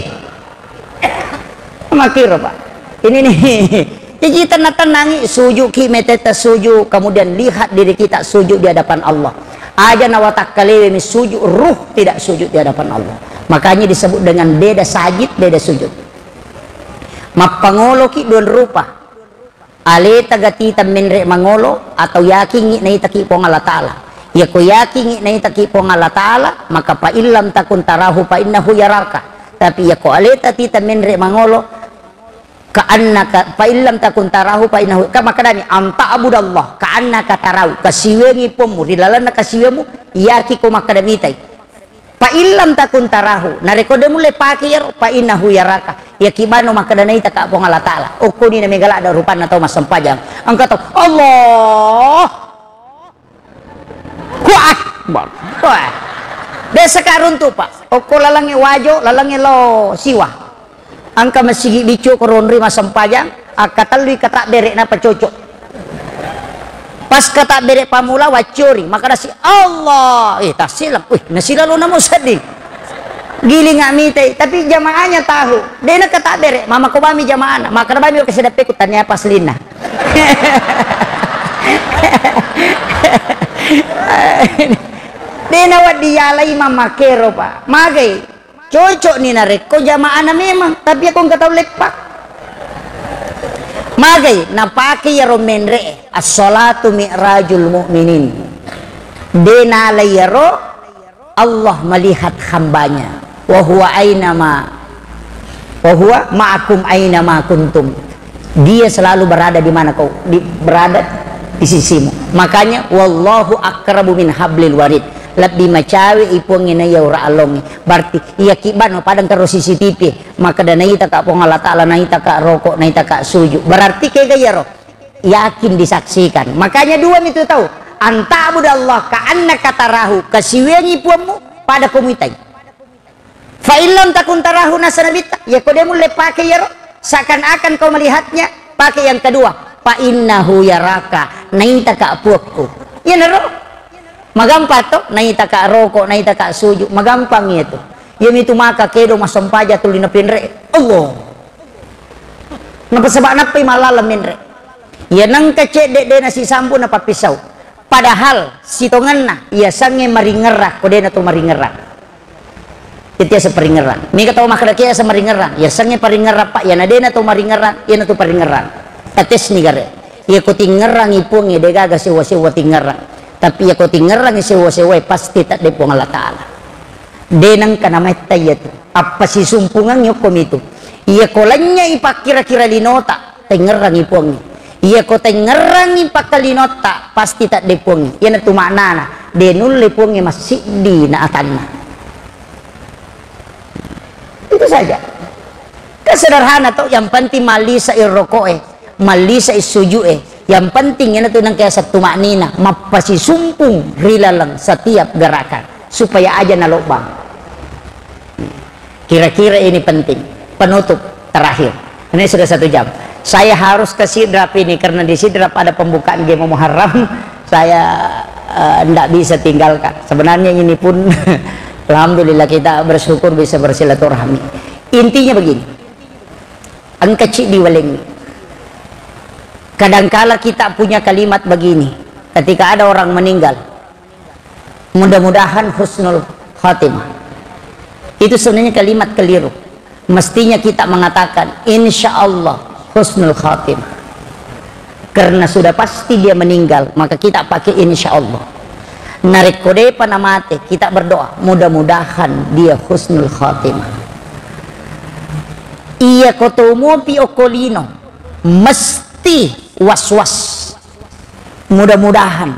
makiro pak ini nih jadi kita tenangi sujud ki mete sujud kemudian lihat diri kita sujud di hadapan Allah aja nawatak kali ini sujud ruh tidak sujud di hadapan Allah makanya disebut dengan beda sajid beda sujud mapangolo ki don rupa ale tagati taminre mangolo atau yakin nai taki pong Allah taala ya ko yakin nai taki pong Allah taala maka pa illam takun tarahu pa innahu yaraka tapi ya ko ale tati taminre mangolo ka'annaka fa illam takun tarahu fa innahu kama kadani anta abudallah ka'annaka tarahu kasiwengi pomu dilalana kasiwemu yaki ko makadamitai fa illam takun tarahu nareko demu le pakir fa innahu yaraka yakibano makadanai taka pong Allah taala ukuni na megala ada rupan atau masampajang angka to Allah ku akbar wah desa karun tu pak oko lalange wajo lalange lo siwa angka masigi bicu koronri masampajang akatalui kata berek napa cocok pas kata berek pamula wacuri maka nasi Allah tak silap nasi lalu namu sedih giling amite tapi jamaahnya tahu dia nak kata berek mama ko bami jamaah maka bami ko sedap ikutannya pas lina dia nawat dialai mama kero pak magai cocok ni narek ko jamaah na memang tapi ako nggak tahu lepak magay napaki yaro menre as-salatu mi'rajul mu'minin denalay yaro Allah melihat hambanya wa huwa ma'akum aina ma kuntum dia selalu berada di mana kau berada di sisimu makanya wallahu akrabu min hablil warid lebih macawi ipong ina ya ura alongi berarti iya kibano padang terus CCTV maka dana ita ka pong Allah taala na ita ka rokok na ita ka sujud berarti kayak gaya roh yakin disaksikan makanya dua itu tahu anta abudallah ka annaka tarahu kasiwengi puamu pada komitai fa illam takun tarahu nasanabita ya kodemu le pakai ya roh seakan-akan kau melihatnya pakai yang kedua fa innahu yaraka na ita ka puakku ya naro magampang to naita ka rokok naita ka sujud magampang itu yun itu maka kedo masampaja tuli na pinre Allah napasabak napay malalam minre yan ang kacet de na si sampu na papisaw padahal sitongan na iya sange maringerak ko de na to maringerak iti sa paringerak mi kataw makadakiya sa maringerak iya sange paringerak pa yan na de na to maringerak yan na to paringerak ates ni gare iya ko tingerang ipong de gaga siwa-siwa tingerang tapi ya kau tingerang sewa-sewa pasti tak depong Allah taala denang kanamay tayo apa si sumpungan yokom itu iya ko lanya ipak kira-kira linota tingerang ipong iya ko tingerang ipak kalinota pasti tak depong yan itu maknana denul lepong masih di naatana itu saja kesederhana to yang penting malisa irrokoe malisa isujue Yang penting ini tuh nang kaya satu maknina mapasi sumpung rilalang setiap gerakan supaya aja nalobang. Kira-kira ini penting. Penutup terakhir. Ini sudah 1 jam. Saya harus ke sidrap ini karena di sidrap ada pembukaan game Muharram. Saya tidak bisa tinggalkan. Sebenarnya ini pun alhamdulillah kita bersyukur bisa bersilaturahmi. Intinya begini. Angkecik di walengi. Kadangkala kita punya kalimat begini ketika ada orang meninggal, mudah-mudahan husnul khatimah. Itu sebenarnya kalimat keliru. Mestinya kita mengatakan insya Allah husnul khatimah, karena sudah pasti dia meninggal, maka kita pakai insya Allah. Narik kode panamate, kita berdoa mudah-mudahan dia husnul khatimah. Iya kotomo pi okolino, mesti was-was, mudah-mudahan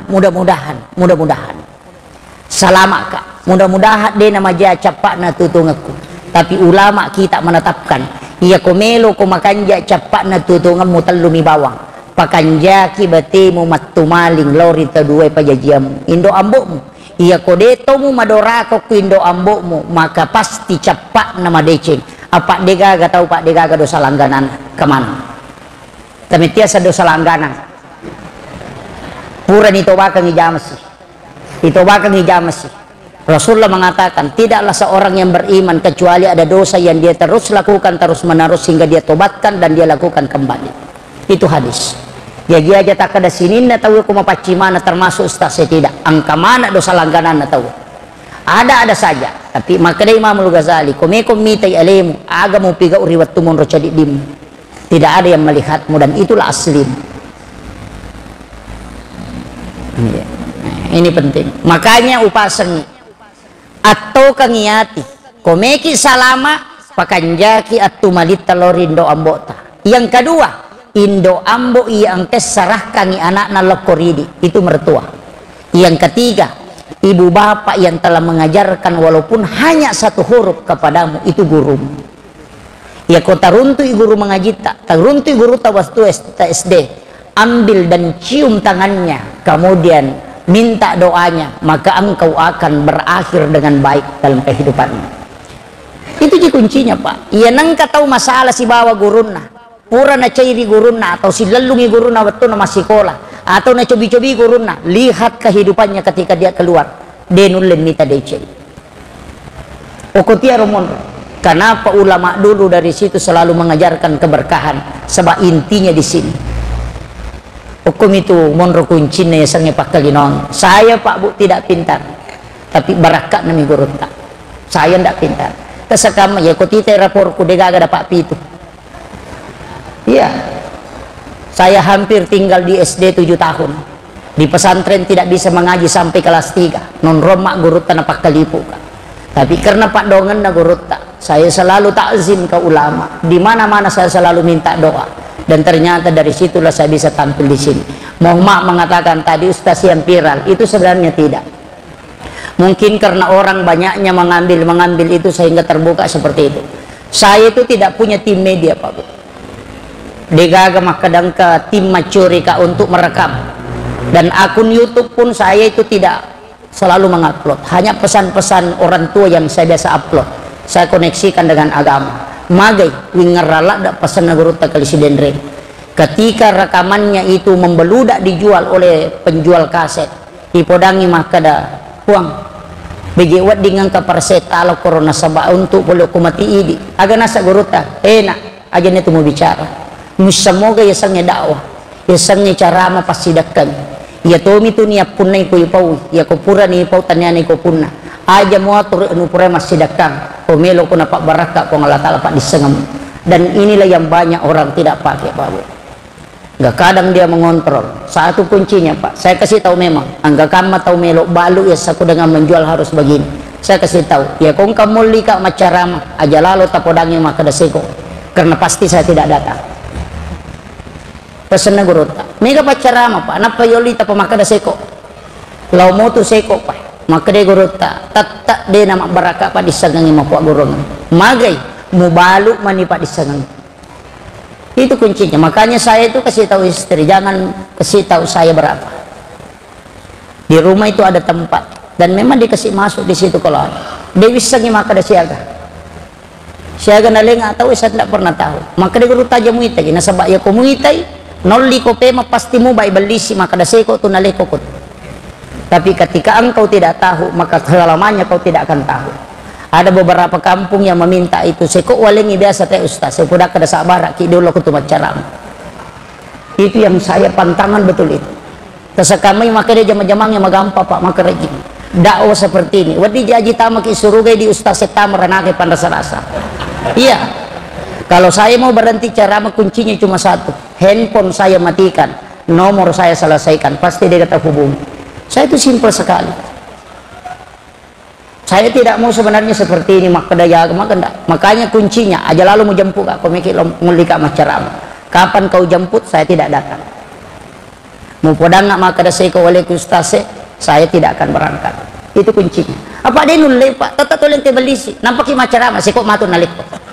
salamat kak, mudah-mudahan dia nama dia capak na tutungaku. Tapi ulama kita menetapkan iya komelo kumakanja capak na tutungamu telumi bawang pakanja kibatimu matumaling lori tadue pajajiamu indo ambokmu iya kodetomu madorako ku indo ambokmu maka pasti capak nama deceng apa degaga tahu pak degaga dosa langganan kemana tapi tiasa dosa langganan pura nitobakang ijamasi. Rasulullah mengatakan tidaklah seorang yang beriman kecuali ada dosa yang dia terus lakukan terus menerus hingga dia tobatkan dan dia lakukan kembali. Itu hadis. Jadi aja tak ada sini na tahu kuma pacimana termasuk ustaz saya tidak. Angka mana dosa langganan na tahu. Ada saja. Tapi maka Imam Al-Ghazali komitai alemu agamu piga uriwat tumun rocadi dim. Tidak ada yang melihatmu dan itulah aslim. Ini penting. Makanya upasangi atau kangiati komeki salama pakanjaki atau malita lorindo ambota. Yang kedua indo ambo yang kesarah kangi anak na lokoridi itu mertua. Yang ketiga ibu bapak yang telah mengajarkan walaupun hanya 1 huruf kepadamu itu gurumu. Ya kau taruntui guru mengaji tak taruntui guru tawastu SD ambil dan cium tangannya kemudian minta doanya, maka engkau akan berakhir dengan baik dalam kehidupanmu. Itu kuncinya pak. Iya nangka tahu masalah si bawa guruna, pura na cairi guruna atau si lelungi guruna waktu na masih sekolah atau na cobi-cobi guruna. Lihat kehidupannya ketika dia keluar. Denulin mita decel. Okotia romon. Kenapa ulama dulu dari situ selalu mengajarkan keberkahan? Sebab intinya di sini. Hukum itu monro kuncinya ya sange pak kaginon. Saya pak bu tidak pintar, tapi barakat nami guru tak. Saya tidak pintar. Kesakama ya kotite raporku degaga dapat pitu. Iya. Saya hampir tinggal di SD 7 tahun. Di pesantren tidak bisa mengaji sampai kelas 3. Non romak guru tanah pak kalipu. Tapi karena pak dongen na guru tak, saya selalu takzim ke ulama. Di mana-mana saya selalu minta doa. Dan ternyata dari situlah saya bisa tampil di sini. Mohon mengatakan tadi ustaz yang viral itu sebenarnya tidak. Mungkin karena orang banyaknya mengambil itu sehingga terbuka seperti itu. Saya itu tidak punya tim media pak bu. Degaga makadang ke tim macurika untuk merekam. Dan akun YouTube pun saya itu tidak selalu mengupload. Hanya pesan-pesan orang tua yang saya biasa upload. Saya koneksikan dengan agama. Magai wingerala dak pesan guru takali sidendre. Ketika rekamannya itu membeludak dijual oleh penjual kaset, ipodangi mah kada uang. Bagi wat dengan ke perset ala corona sabah untuk boleh kumati idi. Aga nasa guru ta enak aja nih mau bicara. Musamoga ya sangnya dakwah, ya sangnya cara ma pasidakan. Ya tomi tu niya punai ko ipau, ya ko pura ni ipau tanyani ko punna. Aja mau atur anu pura masidakan. Pomelo ko na pak baraka ko ngalatala pak disengam. Dan inilah yang banyak orang tidak pakai pak bu. Nggak kadang dia mengontrol. Satu kuncinya pak, saya kasih tahu memang. Angga kama tahu melo balu ya saku dengan menjual harus begini. Saya kasih tahu. Ya kong kamu lika macarama aja lalu tapodangi maka daseko. Karena pasti saya tidak datang. Pesan guru tak. Mega pacarama pak. Napa yoli tapo maka daseko. Lau mau tu seko pak. Maka dia guru tak dia nama baraka pak disagangi mapuak gurungan magai mubalu mani pak disagangi Itu kuncinya. Makanya saya itu kasih tahu istri, jangan kasih tahu saya berapa. Di rumah itu ada tempat dan memang dikasih masuk di situ kalau ada. Dewi sangi maka ada siaga na lenga tahu saya tidak pernah tahu. Maka dia guru tajam muitai nasabak ya komuitai nolli ko pema pasti mu bai balisi maka ada seko tu naleko kot. Tapi ketika engkau tidak tahu maka selamanya kau tidak akan tahu. Ada beberapa kampung yang meminta itu seko walengi biasa teh ustaz saya pudak kada sabar ki dulu aku tu macaram. Itu yang saya pantangan betul itu. Tersekamai maka dia jama-jamangnya magampa pak maka rejim. Dakwah seperti ini wadi jaji tamak isurugai di ustaz setamar anake pandas-rasa. Iya, kalau saya mau berhenti ceramah kuncinya cuma satu, handphone saya matikan, nomor saya selesaikan, pasti dia kata hubungi. Saya itu simpel sekali. Saya tidak mau sebenarnya seperti ini maka daya makanya kuncinya aja lalu mau jemput aku mikir mulika ceramah. Kapan kau jemput saya tidak datang. Mau podang nggak maka ada saya ke oleh ustaz saya tidak akan berangkat. Itu kuncinya. Apa dia nulle pak tetap tolong tebelisi nampaki macarama saya kok matun nalik.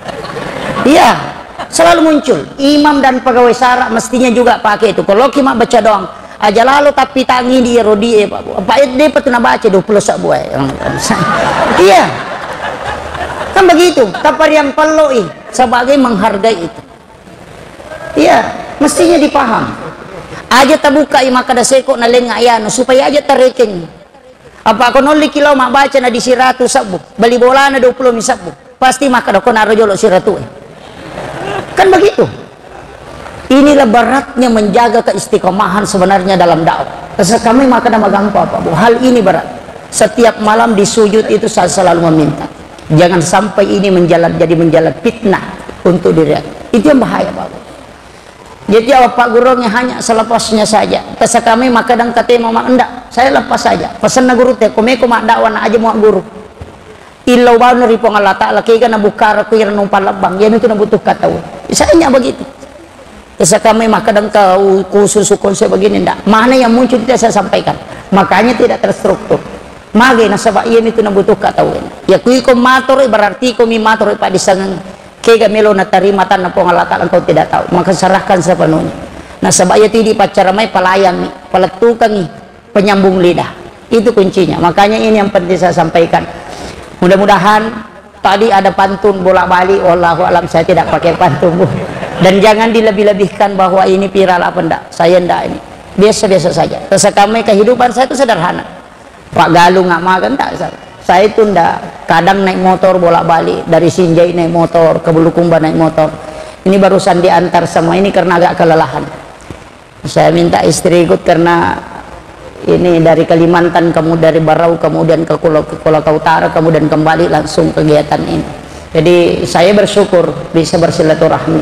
Iya selalu muncul imam dan pegawai syara mestinya juga pakai itu. Kalau kita baca doang aja lalu tapi tangi di rodie pak dia patuna baca 20 sabuai. Iya kan begitu tapar yang peloi sebagai menghargai itu. Iya mestinya dipaham aja terbuka maka ada seko na lenga ayano supaya aja terreking. Apa aku nolli kilo mak baca na di siratu sabu beli bola na 20 misabu pasti maka doko naro jolo siratu kan begitu. Inilah beratnya menjaga keistiqomahan sebenarnya dalam dakwah. Terus kami maka nama gampang apa bu hal ini berat. Setiap malam di sujud itu saya selalu meminta jangan sampai ini jadi menjalan fitnah untuk diri. Itu yang bahaya pak. Jadi Pak gurunya hanya selepasnya saja. Terus kami maka kadang kata mama enggak, saya lepas saja. Pesan na guru teh, komeko mak dakwan aja mau guru. Ilau bau nari Allah Ta'ala kaya na bukara kuya numpan labang. Yan itu na butuh kata. Saya hanya begitu. Terus kami maka kadang kau khusus konsep begini enggak. Mana yang muncul tidak saya sampaikan. Makanya tidak terstruktur. Mage na sabak yan itu na butuh kata. Ya kui ko mator berarti ko mi mator pa disangan. Kega melo na tarima tan na po Allah Ta'ala kau tidak tahu maka serahkan sepenuhnya. Nah sebaya tidi pacaramay pelayan peletukan penyambung lidah itu kuncinya. Makanya ini yang penting saya sampaikan. Mudah-mudahan tadi ada pantun bolak-balik wallahu alam saya tidak pakai pantun bu. Dan jangan dilebih-lebihkan bahwa ini viral apa enggak. Saya enggak ini biasa-biasa saja. Terus kami kehidupan saya itu sederhana. Pak Galuh nggak makan enggak saya itu ndak kadang naik motor bolak-balik dari Sinjai naik motor ke Bulukumba naik motor. Ini barusan diantar semua ini karena agak kelelahan. Saya minta istri ikut karena ini dari Kalimantan kemudian dari Barau kemudian ke Kolaka Utara kemudian kembali langsung kegiatan ini. Jadi saya bersyukur bisa bersilaturahmi.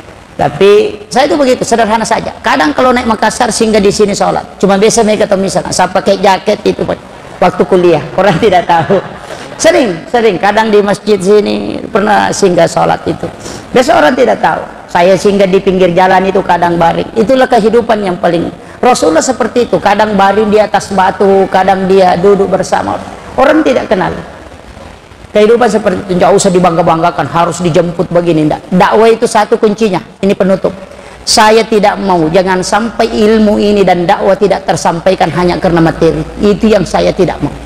Tapi saya itu begitu sederhana saja. Kadang kalau naik Makassar singgah di sini sholat. Cuma biasa mereka ketemu misalnya saya pakai jaket itu waktu kuliah orang tidak tahu. Sering kadang di masjid sini pernah singgah sholat itu biasa orang tidak tahu. Saya singgah di pinggir jalan itu kadang baring. Itulah kehidupan yang paling Rasulullah seperti itu. Kadang baring di atas batu, kadang dia duduk bersama orang tidak kenal. Kehidupan seperti itu nggak usah dibangga-banggakan harus dijemput begini. Dakwah itu satu kuncinya. Ini penutup. Saya tidak mau jangan sampai ilmu ini dan dakwah tidak tersampaikan hanya karena materi. Itu yang saya tidak mau.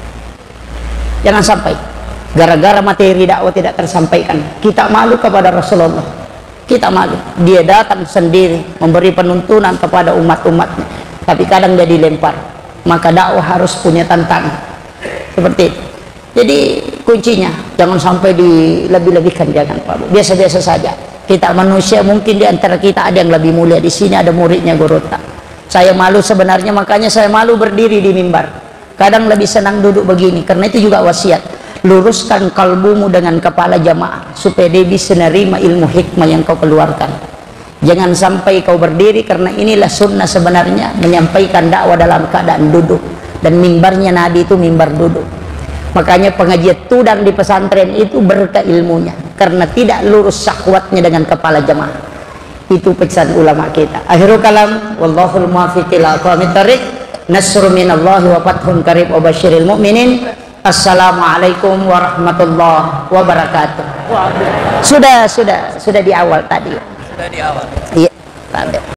Jangan sampai gara-gara materi dakwah tidak tersampaikan kita malu kepada Rasulullah. Kita malu. Dia datang sendiri memberi penuntunan kepada umat-umatnya. Tapi kadang dia dilempar. Maka dakwah harus punya tantangan. Seperti itu. Jadi kuncinya jangan sampai dilebih-lebihkan jangan Pak. Biasa-biasa saja. Kita manusia mungkin di antara kita ada yang lebih mulia. Di sini ada muridnya Gorota. Saya malu sebenarnya makanya saya malu berdiri di mimbar. Kadang lebih senang duduk begini karena itu juga wasiat. Luruskan kalbumu dengan kepala jamaah supaya dia bisa menerima ilmu hikmah yang kau keluarkan. Jangan sampai kau berdiri karena inilah sunnah sebenarnya menyampaikan dakwah dalam keadaan duduk dan mimbarnya Nabi itu mimbar duduk. Makanya pengajian tudang di pesantren itu berkah ilmunya karena tidak lurus syahwatnya dengan kepala jemaah. Itu pesan ulama kita. Akhirul kalam wallahul muwaffiq ila aqwamit thariq. Nasrun minallahi wa fathun qarib wa basyiril mu'minin. Assalamualaikum warahmatullahi wabarakatuh. Sudah di awal tadi. sudah di awal. Iya, Pak Abed.